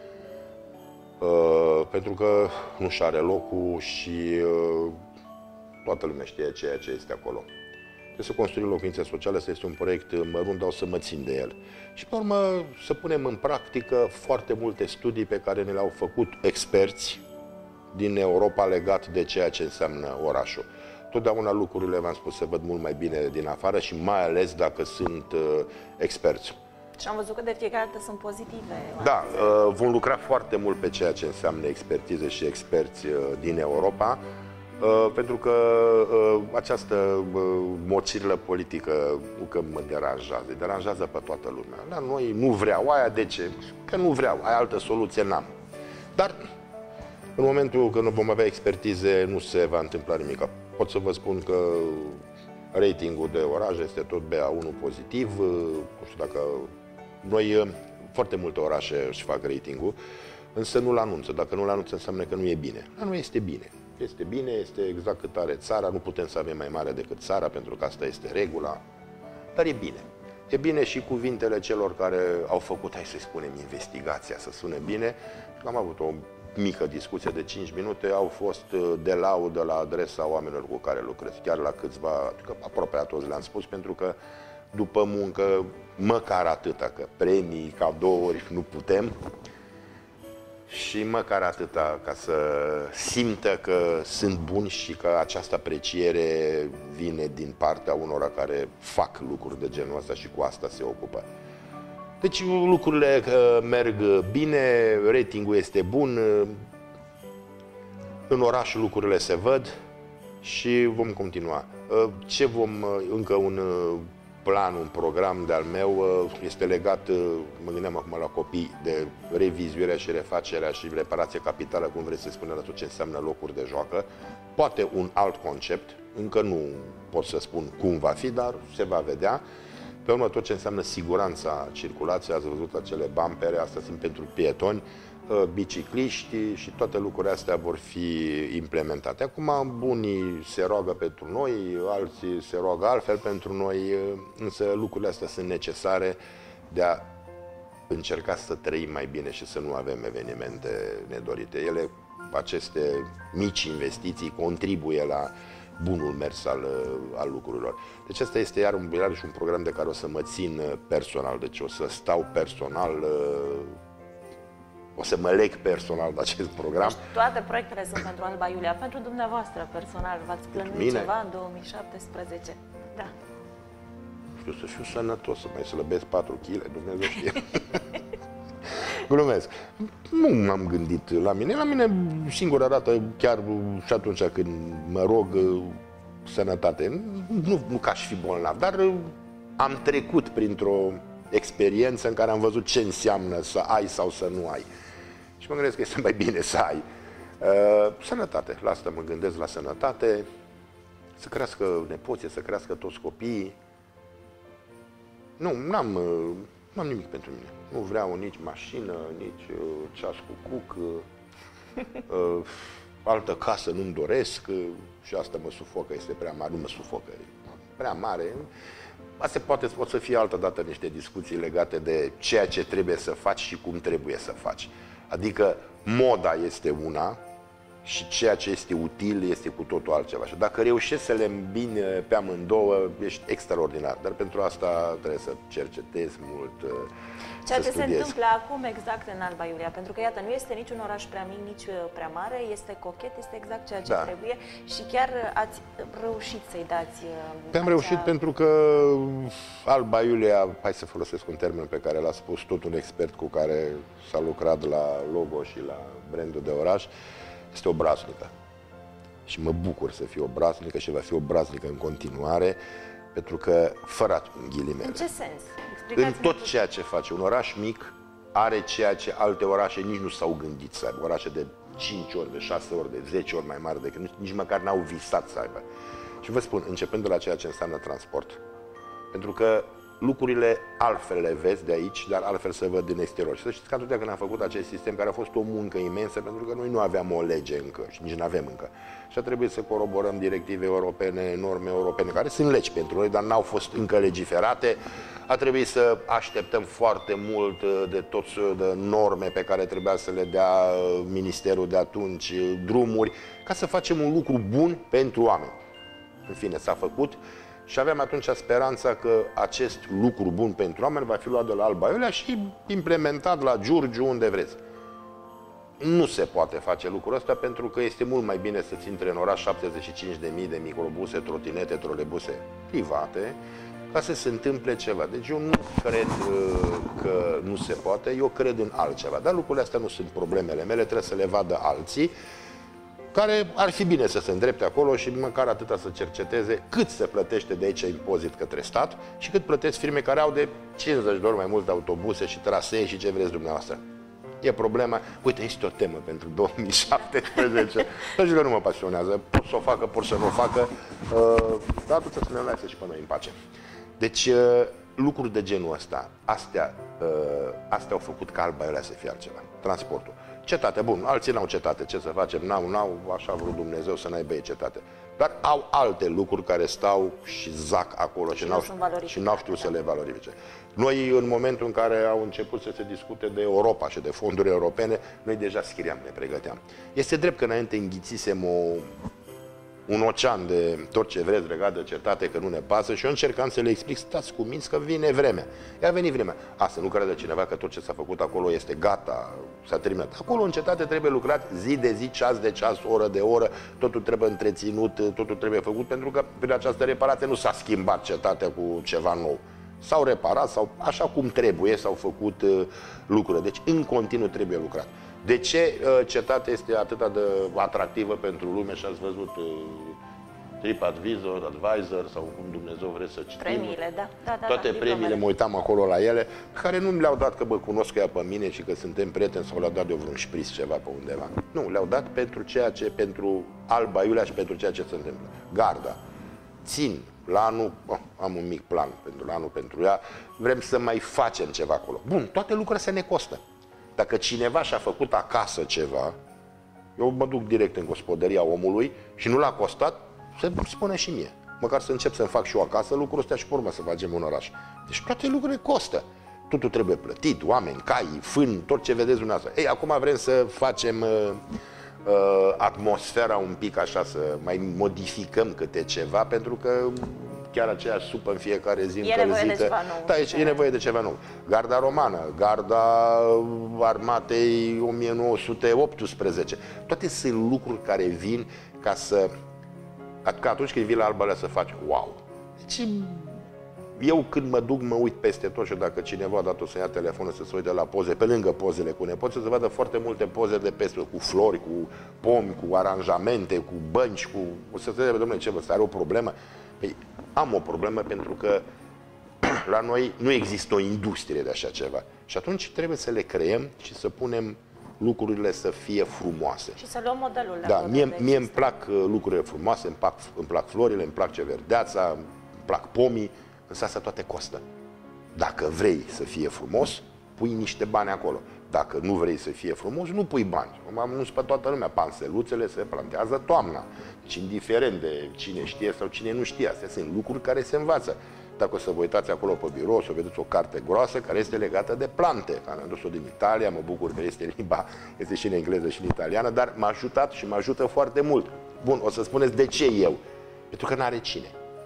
uh, pentru că nu și are locul și uh, toată lumea știe ceea ce este acolo. Trebuie să construim locuințe sociale, să este un proiect mărunt, dar o să mă țin de el. Și pe urmă să punem în practică foarte multe studii pe care ne le-au făcut experți din Europa legat de ceea ce înseamnă orașul. Totdeauna lucrurile, v-am spus, se văd mult mai bine din afară și mai ales dacă sunt uh, experți. Și am văzut că de fiecare dată sunt pozitive. Da, uh, vom lucra foarte mult pe ceea ce înseamnă expertize și experți uh, din Europa, uh, pentru că uh, această uh, mocirlă politică nu că mă deranjează, deranjează pe toată lumea. La noi nu vreau aia, de ce? Că nu vreau, ai altă soluție n-am. Dar în momentul când vom avea expertize, nu se va întâmpla nimic. Pot să vă spun că ratingul de oraș este tot B A unu pozitiv. Nu știu dacă noi, foarte multe orașe își fac ratingul, însă nu-l anunță. Dacă nu-l anunță, înseamnă că nu e bine. Dar nu este bine. Este bine, este exact cât are țara. Nu putem să avem mai mare decât țara, pentru că asta este regula. Dar e bine. E bine și cuvintele celor care au făcut, hai să-i spunem, investigația, să sune bine. Am avut o mică discuție de cinci minute, au fost de laudă la adresa oamenilor cu care lucrez, chiar la câțiva, adică aproape la toți le-am spus, pentru că după muncă, măcar atâta, că premii, cadouri, nu putem, și măcar atâta ca să simtă că sunt buni și că această apreciere vine din partea unora care fac lucruri de genul ăsta și cu asta se ocupă. Deci lucrurile uh, merg bine, ratingul este bun, uh, în oraș lucrurile se văd și vom continua. Uh, ce vom, uh, încă un uh, plan, un program de-al meu uh, este legat, uh, mă gândeam acum la copii, de revizuirea și refacerea și reparație capitală, cum vreți să spunem, la tot ce înseamnă locuri de joacă. Poate un alt concept, încă nu pot să spun cum va fi, dar se va vedea. Pe urmă, tot ce înseamnă siguranța circulației, ați văzut acele bampere, astea sunt pentru pietoni, bicicliști și toate lucrurile astea vor fi implementate. Acum, bunii se roagă pentru noi, alții se roagă altfel pentru noi, însă lucrurile astea sunt necesare de a încerca să trăim mai bine și să nu avem evenimente nedorite. Ele, aceste mici investiții, contribuie la bunul mers al, al lucrurilor. Deci asta este iar un, iar și un program de care o să mă țin personal, deci o să stau personal, o să mă leg personal de acest program. Deci toate proiectele sunt pentru Alba Iulia. Pentru dumneavoastră personal, v-ați plănuit ceva în două mii șaptesprezece? Da. Știu, să fiu sănătos, să mai slăbesc patru kilograme, Dumnezeu știe. Glumesc. Nu m-am gândit la mine. La mine, singura dată, chiar și atunci când mă rog sănătate, nu, nu ca aș fi bolnav, dar am trecut printr-o experiență în care am văzut ce înseamnă să ai sau să nu ai. Și mă gândesc că este mai bine să ai. Uh, sănătate, la asta mă gândesc, la sănătate. să crească nepoții, să crească toți copiii. Nu, n-am, n-am nimic pentru mine. Nu vreau nici mașină, nici uh, ceas cu cuc, uh, uh, altă casă nu-mi doresc uh, și asta mă sufocă, este prea mare, nu mă sufocă, e prea mare. Asta poate pot să fie altă dată niște discuții legate de ceea ce trebuie să faci și cum trebuie să faci. Adică moda este una și ceea ce este util este cu totul altceva. Și dacă reușești să le îmbini pe amândouă, ești extraordinar. Dar pentru asta trebuie să cercetezi mult, ceea ce studiezi. se întâmplă acum exact în Alba Iulia, pentru că, iată, nu este nici un oraș prea mic, nici prea mare, este cochet, este exact ceea ce da. trebuie și chiar ați reușit să-i dați... Am acea... reușit pentru că Alba Iulia, hai să folosesc un termen pe care l-a spus tot un expert cu care s-a lucrat la logo și la brandul de oraș, este obraznică. Și mă bucur să fie obraznică și va fi obraznică în continuare, pentru că, fără ghilimele. În ce sens? În tot ceea ce face. Un oraș mic are ceea ce alte orașe nici nu s-au gândit să aibă. Orașe de cinci ori, de șase ori, de zece ori mai mari decât nici măcar n-au visat să aibă. Și vă spun, începând de la ceea ce înseamnă transport. Pentru că lucrurile altfel le vezi de aici, dar altfel se văd din exterior. Și să știți că atunci când am făcut acest sistem, care a fost o muncă imensă, pentru că noi nu aveam o lege încă și nici nu avem încă. Și a trebuit să coroborăm directive europene, norme europene, care sunt legi pentru noi, dar n-au fost încă legiferate. A trebuit să așteptăm foarte mult de toți de norme pe care trebuia să le dea ministerul de atunci, drumuri, ca să facem un lucru bun pentru oameni. În fine, s-a făcut. Și aveam atunci speranța că acest lucru bun pentru oameni va fi luat de la Alba Iulia și implementat la Giurgiu, unde vreți. Nu se poate face lucrul ăsta pentru că este mult mai bine să-ți intre în oraș șaptezeci și cinci de mii de microbuse, trotinete, trolebuse private, ca să se întâmple ceva. Deci eu nu cred uh, că nu se poate, eu cred în altceva. Dar lucrurile astea nu sunt problemele mele, trebuie să le vadă alții, care ar fi bine să se îndrepte acolo și măcar atâta să cerceteze cât se plătește de aici impozit către stat și cât plătesc firme care au de cincizeci de ori mai multe autobuse și trasee și ce vreți dumneavoastră. E problema. Uite, este o temă pentru două mii șaptesprezece. Deci nu mă pasionează. Pot să o facă, pot să nu o facă. Dar atunci să ne lase și pe noi în pace. Deci, lucruri de genul ăsta, astea, astea au făcut ca Alba Iulia să fie altceva. Transportul. Cetate, bun, alții n-au cetate, ce să facem, n-au, n-au, așa vrut Dumnezeu să n-aibă ei cetate. Dar au alte lucruri care stau și zac acolo și, și n-au știut să le valorifice. Noi, în momentul în care au început să se discute de Europa și de fonduri europene, noi deja scriam, ne pregăteam. Este drept că înainte înghițisem o, un ocean de tot ce vreți legat de cetate, că nu ne pasă, și eu încercam să le explic, stați cu minți că vine vremea. Ea a venit vremea. Asta nu crede cineva că tot ce s-a făcut acolo este gata, s-a terminat. Acolo în cetate trebuie lucrat zi de zi, ceas de ceas, oră de oră, totul trebuie întreținut, totul trebuie făcut, pentru că prin această reparație nu s-a schimbat cetatea cu ceva nou. S-au reparat, sau așa cum trebuie, s-au făcut uh, lucrurile. Deci în continuu trebuie lucrat. De ce uh, cetatea este atât de atractivă pentru lume și ați văzut uh, TripAdvisor, Advisor sau cum Dumnezeu vreți să citim? Premiile, da. da, da Toate da, premiile, mă uitam acolo la ele, care nu le-au dat că bă, cunosc ea pe mine și că suntem prieteni sau le-au dat de vreun șpriț ceva pe undeva. Nu, le-au dat pentru ceea ce, pentru Alba Iulia și pentru ceea ce se întâmplă. Garda. Țin la anul, oh, am un mic plan pentru anul, pentru ea, vrem să mai facem ceva acolo. Bun, toate lucrurile se ne costă. Dacă cineva și-a făcut acasă ceva, eu mă duc direct în gospodăria omului și nu l-a costat, să spune și mie. Măcar să încep să-mi fac și eu acasă lucrul ăsta și pe urmă să facem un oraș. Deci toate lucrurile costă. Totul trebuie plătit, oameni, cai, fân, tot ce vedeți dumneavoastră. Ei, acum vrem să facem uh, uh, atmosfera un pic așa, să mai modificăm câte ceva, pentru că chiar aceeași supă în fiecare zi încălzită. E nevoie de ceva nou. Da, e nevoie de ceva nou. Garda romană, garda armatei o mie nouă sute optsprezece. Toate sunt lucruri care vin ca să... Ca atunci când vii la Alba Iulia să faci wow. Deci, eu când mă duc, mă uit peste tot și dacă cineva a dat-o să ia telefonul să se uite la poze, pe lângă pozele cu nepoții, să vadă foarte multe poze de peste, cu flori, cu pomi, cu aranjamente, cu bănci, cu... O să se întrebe, domnule, ce vă, are o problemă? Păi, am o problemă pentru că la noi nu există o industrie de așa ceva. Și atunci trebuie să le creăm și să punem lucrurile să fie frumoase. Și să luăm modelul de Da, acolo, mie, de mie îmi plac lucrurile frumoase, îmi plac, îmi plac florile, îmi plac verdeața, îmi plac pomii, însă asta toate costă. Dacă vrei să fie frumos, pui niște bani acolo. Dacă nu vrei să fie frumos, nu pui bani. Am anunț pe toată lumea, panseluțele se plantează toamna. Deci indiferent de cine știe sau cine nu știe, astea sunt lucruri care se învață. Dacă o să vă uitați acolo pe birou, o să vedeți o carte groasă care este legată de plante. Am adus-o din Italia, mă bucur că este limba, este și în engleză și în italiană, dar m-a ajutat și mă ajută foarte mult. Bun, o să spuneți de ce eu? Pentru că n-are cine.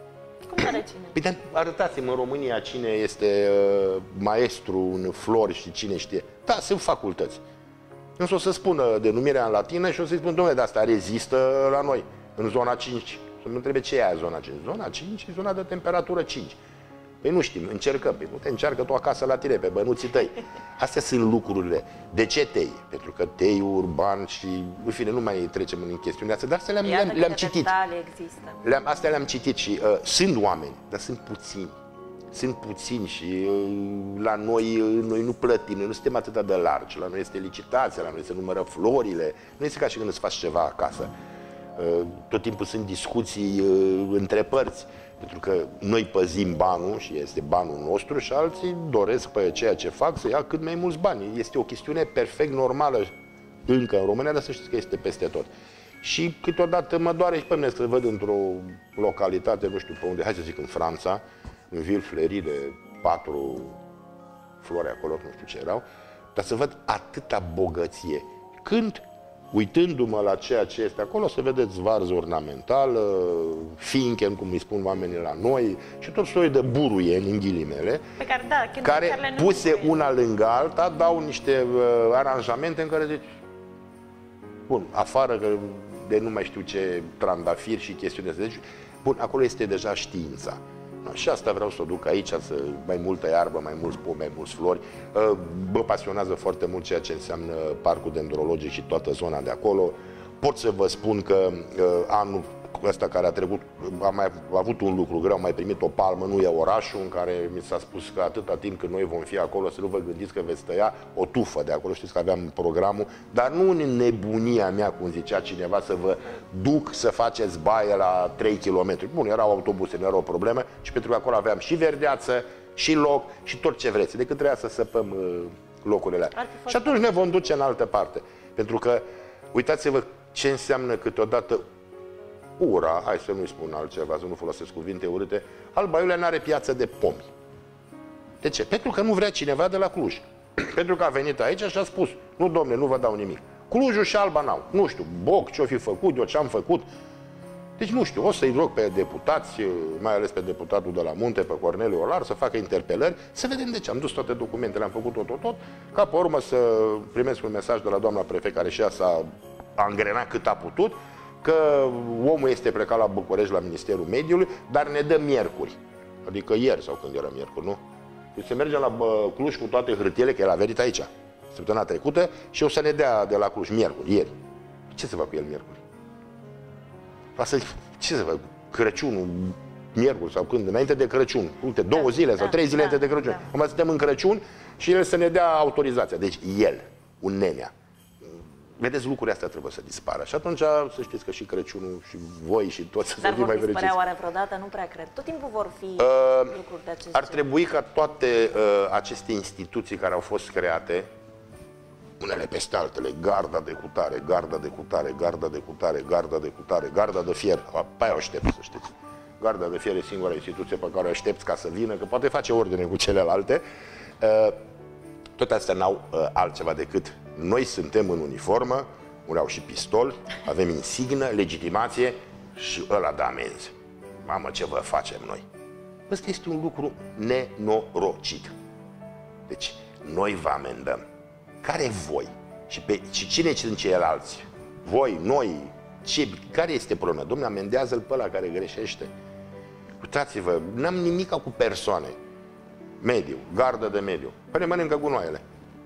Cum n-are cine? Păi, dar arătați-mi în România cine este uh, maestru în flori și cine știe. Da, sunt facultăți. Însă o să spună denumirea în latină și o să-i spun, domnule, de asta rezistă la noi, în zona cinci. Să mă întrebe ce e aia zona cinci. Zona cinci e zona de temperatură cinci. Păi nu știm, încercăm. Păi nu te încearcă tu acasă la tine, pe bănuții tăi. Astea sunt lucrurile. De ce tei? Pentru că teiul urban și, în fine, nu mai trecem în chestiunea asta, dar astea le-am le-am, le-am citit. Le-am, astea le-am citit și uh, sunt oameni, dar sunt puțini. Sunt puțini și uh, la noi, uh, noi nu plătim, noi nu suntem atât de largi. La noi este licitația, la noi se numără florile. Nu este ca și când îți faci ceva acasă. Uh, tot timpul sunt discuții uh, între părți. Pentru că noi păzim banul și este banul nostru și alții doresc pe ceea ce fac să ia cât mai mulți bani. Este o chestiune perfect normală încă în România, dar să știți că este peste tot. Și câteodată mă doare și pe mine să văd într-o localitate, nu știu pe unde, hai să zic în Franța, în Villefleury de patru flori acolo, nu știu ce erau, dar să văd atâta bogăție. Când uitându-mă la ceea ce este acolo, să vedeți varză ornamentală, finchen, cum îi spun oamenii la noi, și tot soiul de buruieni, în ghilimele, pe care, da, care puse una lângă alta, dau niște uh, aranjamente în care zici, bun, afară de nu mai știu ce trandafiri și chestiuni astea, deci, bun, acolo este deja știința. Și asta vreau să o duc aici, să mai multă iarbă, mai mulți pomi, mai mulți flori. Mă pasionează foarte mult ceea ce înseamnă parcul dendrologic și toată zona de acolo. Pot să vă spun că anul ăsta care a trecut, am mai avut un lucru greu, am mai primit o palmă, nu e orașul, în care mi s-a spus că atâta timp când noi vom fi acolo, să nu vă gândiți că veți tăia o tufă de acolo, știți că aveam programul, dar nu în nebunia mea, cum zicea cineva, să vă duc să faceți baie la trei kilometri. Bun, erau autobuse, nu era o problemă și pentru că acolo aveam și verdeață, și loc, și tot ce vreți, decât trebuia să săpăm locurile alea. Și atunci ne vom duce în altă parte, pentru că, uitați-vă ce înseamnă câteodată ura, hai să nu-i spun altceva, să nu folosesc cuvinte urâte, Alba Iulia n-are piață de pomi. De ce? Pentru că nu vrea cineva de la Cluj. Pentru că a venit aici și a spus, nu domne, nu vă dau nimic. Clujul și Alba n-au. Nu știu, Boc, ce-o fi făcut, eu ce-am făcut. Deci nu știu, o să-i rog pe deputați, mai ales pe deputatul de la Munte, pe Corneliu Olar, să facă interpelări, să vedem de ce. Am dus toate documentele, am făcut tot, tot, tot, ca pe urmă să primesc un mesaj de la doamna prefect, care și ea s-a angrenat cât a putut, că omul este plecat la București, la Ministerul Mediului, dar ne dă miercuri. Adică ieri sau când era miercuri, nu? Deci se merge la Cluj cu toate hârtiele, că el a venit aici săptămâna trecută și o să ne dea de la Cluj miercuri, ieri. Ce să fac cu el miercuri? Asta, ce să fac? Crăciunul, miercuri sau când? Înainte de Crăciun. Uite, două zile sau trei zile înainte de Crăciun. Acum suntem în Crăciun și el să ne dea autorizația. Deci el, un nenea. Vedeți, lucrurile astea trebuie să dispară. Și atunci să știți că și Crăciunul și voi și toți să fie mai fericiți. Dar vor dispărea oare vreodată? Nu prea cred. Tot timpul vor fi uh, lucruri de acest Ar gen. trebui ca toate uh, aceste instituții care au fost create, unele peste altele, garda de cutare, garda de cutare, garda de cutare, garda de cutare, garda de fier, pe aia o aștept, să știți. Garda de fier e singura instituție pe care o aștepți ca să vină, că poate face ordine cu celelalte. Uh, toate astea n-au uh, altceva decât noi suntem în uniformă, unde au și pistol, avem insignă, legitimație și ăla dă amenzi. Mamă, ce vă facem noi? Ăsta este un lucru nenorocit. Deci, noi vă amendăm. Care voi? Și, pe, și cine sunt ceilalți? Voi, noi, ce, care este problema? Dom'le, amendează-l pe ăla care greșește. Uitați-vă, n-am nimic cu persoane. Mediu, gardă de mediu. Păi ne mănâncă gunoaiele.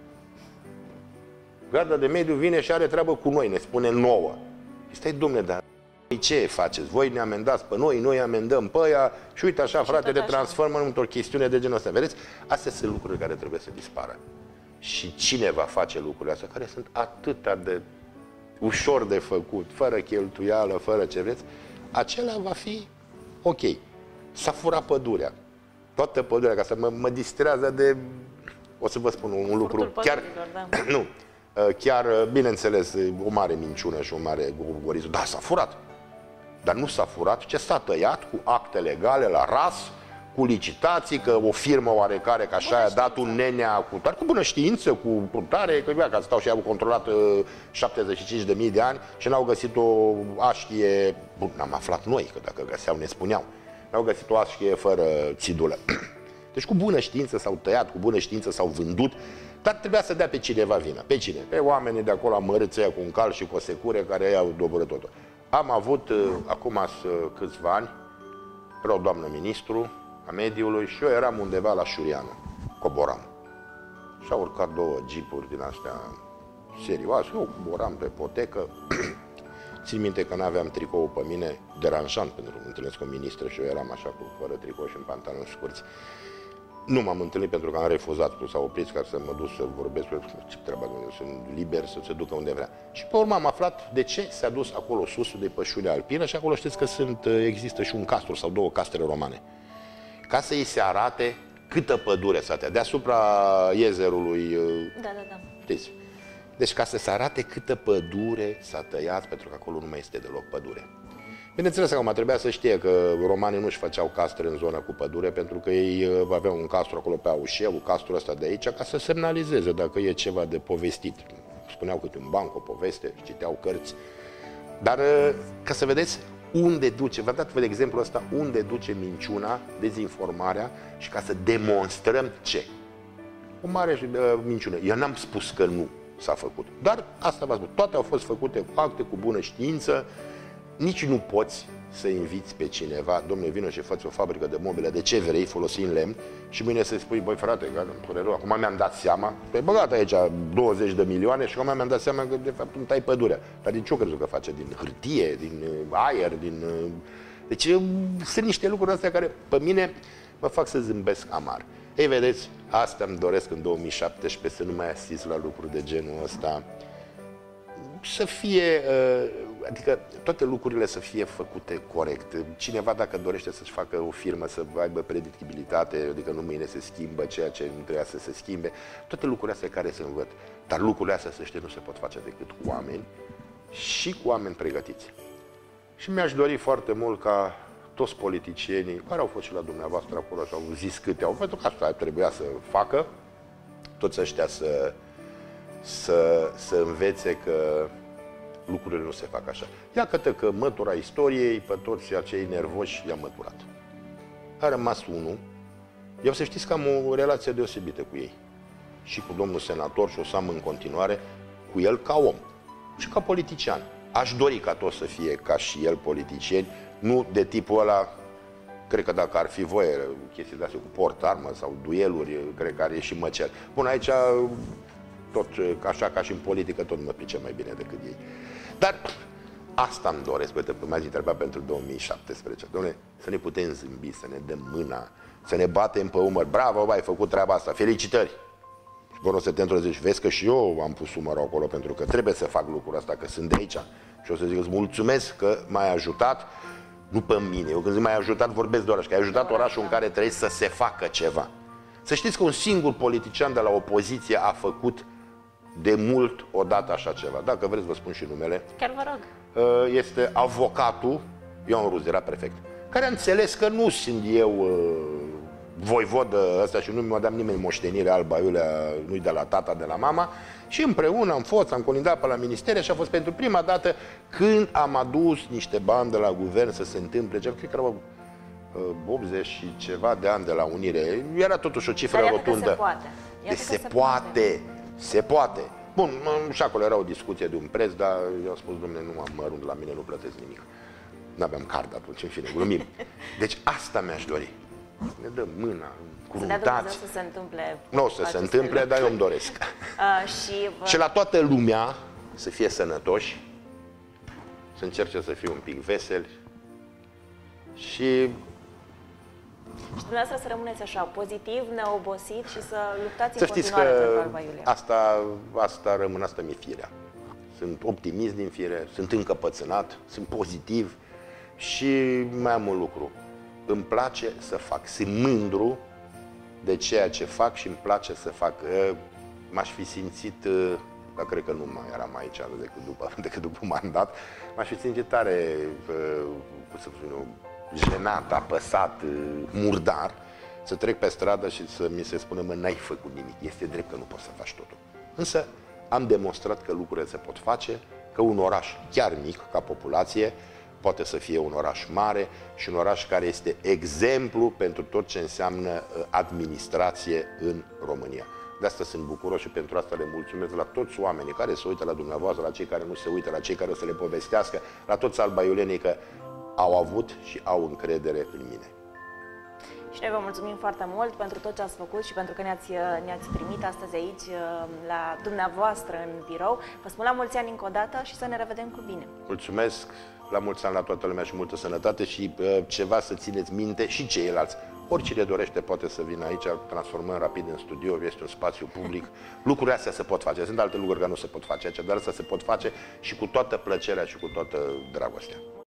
Garda de mediu vine și are treabă cu noi, ne spune nouă. Stai, domne, dar ce faceți? Voi ne amendați pe noi, noi amendăm pe aia și uite așa, și frate, de transformă într-o chestiune de genul ăsta. Vedeți? Astea sunt lucruri care trebuie să dispară. și cine va face lucrurile astea, care sunt atâta de ușor de făcut, fără cheltuială, fără ce vreți, acela va fi ok. S-a furat pădurea. Toată pădurea, ca să mă, mă distrează de... O să vă spun un, un lucru. Chiar, da. nu, chiar, bineînțeles, o mare minciună și o mare gogorism. Da, s-a furat. Dar nu s-a furat, ce s-a tăiat cu acte legale la ras, cu licitații, că o firmă oarecare, că așa a dat un nenea, cu, dar cu bună știință, cu tare, că că stau și au controlat șaptezeci și cinci de mii de ani și n-au găsit o așchie, bun, n-am aflat noi, că dacă găseau ne spuneau, n-au găsit o așchie fără țidulă. Deci cu bună știință s-au tăiat, cu bună știință s-au vândut, dar trebuia să dea pe cineva vină. Pe cine? Pe oamenii de acolo amărâți ăia cu un cal și cu o secure care i-au doborât totul. Am avut, acum câțiva ani, era o doamnă ministru a mediului și eu eram undeva la Șurianu, coboram. Și au urcat două jeepuri din astea serioase, eu coboram pe potecă. Țin minte că n-aveam tricou pe mine, deranjant, pentru că mă întâlnesc cu o ministră și eu eram așa, cu fără tricou și în pantaloni scurți. Nu m-am întâlnit pentru că am refuzat, s-a oprit ca să mă duc să vorbesc, ce treaba, sunt liber să se ducă unde vrea. Și pe urmă am aflat de ce s-a dus acolo sus de pășune alpină și acolo știți că sunt, există și un castru sau două castere romane. Ca să îi se arate câtă pădure s-a tăiat, deasupra iezerului, da, da, da. Știți? Deci ca să se arate câtă pădure s-a tăiat, pentru că acolo nu mai este deloc pădure. Bineînțeles, acum trebuia să știe că romanii nu-și făceau castre în zona cu pădure, pentru că ei aveau un castru acolo pe Aușeu, castrul ăsta de aici, ca să semnalizeze dacă e ceva de povestit. Spuneau câte un banc, o poveste, citeau cărți. Dar ca să vedeți unde duce, v-am dat de exemplu ăsta, unde duce minciuna, dezinformarea și ca să demonstrăm ce. O mare uh, minciună. Eu n-am spus că nu s-a făcut, dar asta v-am spus. Toate au fost făcute cu acte, cu bună știință. Nici nu poți să inviți pe cineva, domnule, vină și faci o fabrică de mobile, de ce vrei, folosind lemn, și mâine să-i spui, băi frate, acum mi-am dat seama, pe băgat aici douăzeci de milioane și acum mi-am dat seama că de fapt îmi tai pădurea. Dar din ce o crezut că face? Din hârtie, din aer, din... Deci sunt niște lucruri astea care pe mine mă fac să zâmbesc amar. Ei, vedeți, asta îmi doresc în două mii șaptesprezece, să nu mai asist la lucruri de genul ăsta. Să fie, adică toate lucrurile să fie făcute corect. Cineva dacă dorește să-și facă o firmă, să aibă predictibilitate, adică nu mâine se schimbă ceea ce nu trebuia să se schimbe, toate lucrurile astea care se învăț. Dar lucrurile astea, să știe, nu se pot face decât cu oameni și cu oameni pregătiți. Și mi-aș dori foarte mult ca toți politicienii, care au fost și la dumneavoastră acolo și au zis câte au, pentru că asta trebuia să facă, toți ăștia să Să, să învețe că lucrurile nu se fac așa. Iată că mătura istoriei, pe toți acei nervoși i-a măturat. A rămas unul. Eu să știți că am o relație deosebită cu ei. Și cu domnul senator, și o să am în continuare, cu el ca om și ca politician. Aș dori ca toți să fie ca și el politicieni, nu de tipul ăla, cred că dacă ar fi voie, chestii de-astea cu port-armă sau dueluri, cred că ar ieși măcer. Bun, aici... tot așa ca și în politică, tot mă pricep mai bine decât ei. Dar asta îmi doresc, uite, m-ați întrebat pentru două mii șaptesprezece. Dom'le, să ne putem zâmbi, să ne dăm mâna, să ne batem pe umăr. Bravo, bă, ai făcut treaba asta, felicitări! Și până o să te într-o zi, vezi că și eu am pus umărul acolo, pentru că trebuie să fac lucrul ăsta, că sunt de aici. Și o să zic, îți mulțumesc că m-ai ajutat, nu pe mine. Eu când zic m-ai ajutat, vorbesc de oraș, că ai ajutat orașul în care trăiești să se facă ceva. Să știți că un singur politician de la opoziție a făcut de mult odată așa ceva. Dacă vreți, vă spun și numele. Chiar vă rog. Este avocatul Ion Rus, era prefect, care a înțeles că nu sunt eu voivodă ăsta și nu mi-a dat nimeni moștenire alba iulea, nu-i de la tata, de la mama, și împreună am fost, am colindat pe la ministere și a fost pentru prima dată când am adus niște bani de la guvern să se întâmple, cred că erau optzeci și ceva de ani de la unire, era totuși o cifră Dar rotundă. se poate. Deci se, se poate. poate. Se poate. Bun, și acolo era o discuție de un preț, dar eu am spus, dom'le, nu am mărunt, la mine nu plătesc nimic. N-aveam card atunci, în fine, glumim. Deci asta mi-aș dori. Ne dăm mâna, curuntați. Să se întâmple. Nu o să se întâmple, lucruri. Dar eu îmi doresc. Uh, și, vă... și la toată lumea să fie sănătoși, să încerce să fie un pic veseli și Și dumneavoastră să rămâneți așa, pozitiv, neobosit și să luptați să în continuare că pentru Alba Iulia. Asta, asta rămâne, asta mi-e firea. Sunt optimist din fire, sunt încăpățânat, sunt pozitiv și mai am un lucru. Îmi place să fac, sunt mândru de ceea ce fac și îmi place să fac. M-aș fi simțit, dar cred că nu mai eram aici decât după, decât după mandat, m-aș fi simțit tare, cum să spun, jenat, apăsat, murdar, să trec pe stradă și să mi se spună, mă, n-ai făcut nimic, este drept că nu poți să faci totul. Însă am demonstrat că lucrurile se pot face, că un oraș chiar mic, ca populație, poate să fie un oraș mare și un oraș care este exemplu pentru tot ce înseamnă administrație în România. De asta sunt bucuros și pentru asta le mulțumesc la toți oamenii care se uită la dumneavoastră, la cei care nu se uită, la cei care o să le povestească, la toți albaiulenii că au avut și au încredere în mine. Și noi vă mulțumim foarte mult pentru tot ce ați făcut și pentru că ne-ați ne-ați primit astăzi aici la dumneavoastră în birou. Vă spun la mulți ani încă o dată și să ne revedem cu bine. Mulțumesc, la mulți ani la toată lumea și multă sănătate și uh, ceva să țineți minte și ceilalți. Oricine dorește poate să vină aici, transformăm rapid în studio, este un spațiu public. Lucrurile astea se pot face, sunt alte lucruri care nu se pot face aici, dar astea se pot face și cu toată plăcerea și cu toată dragostea.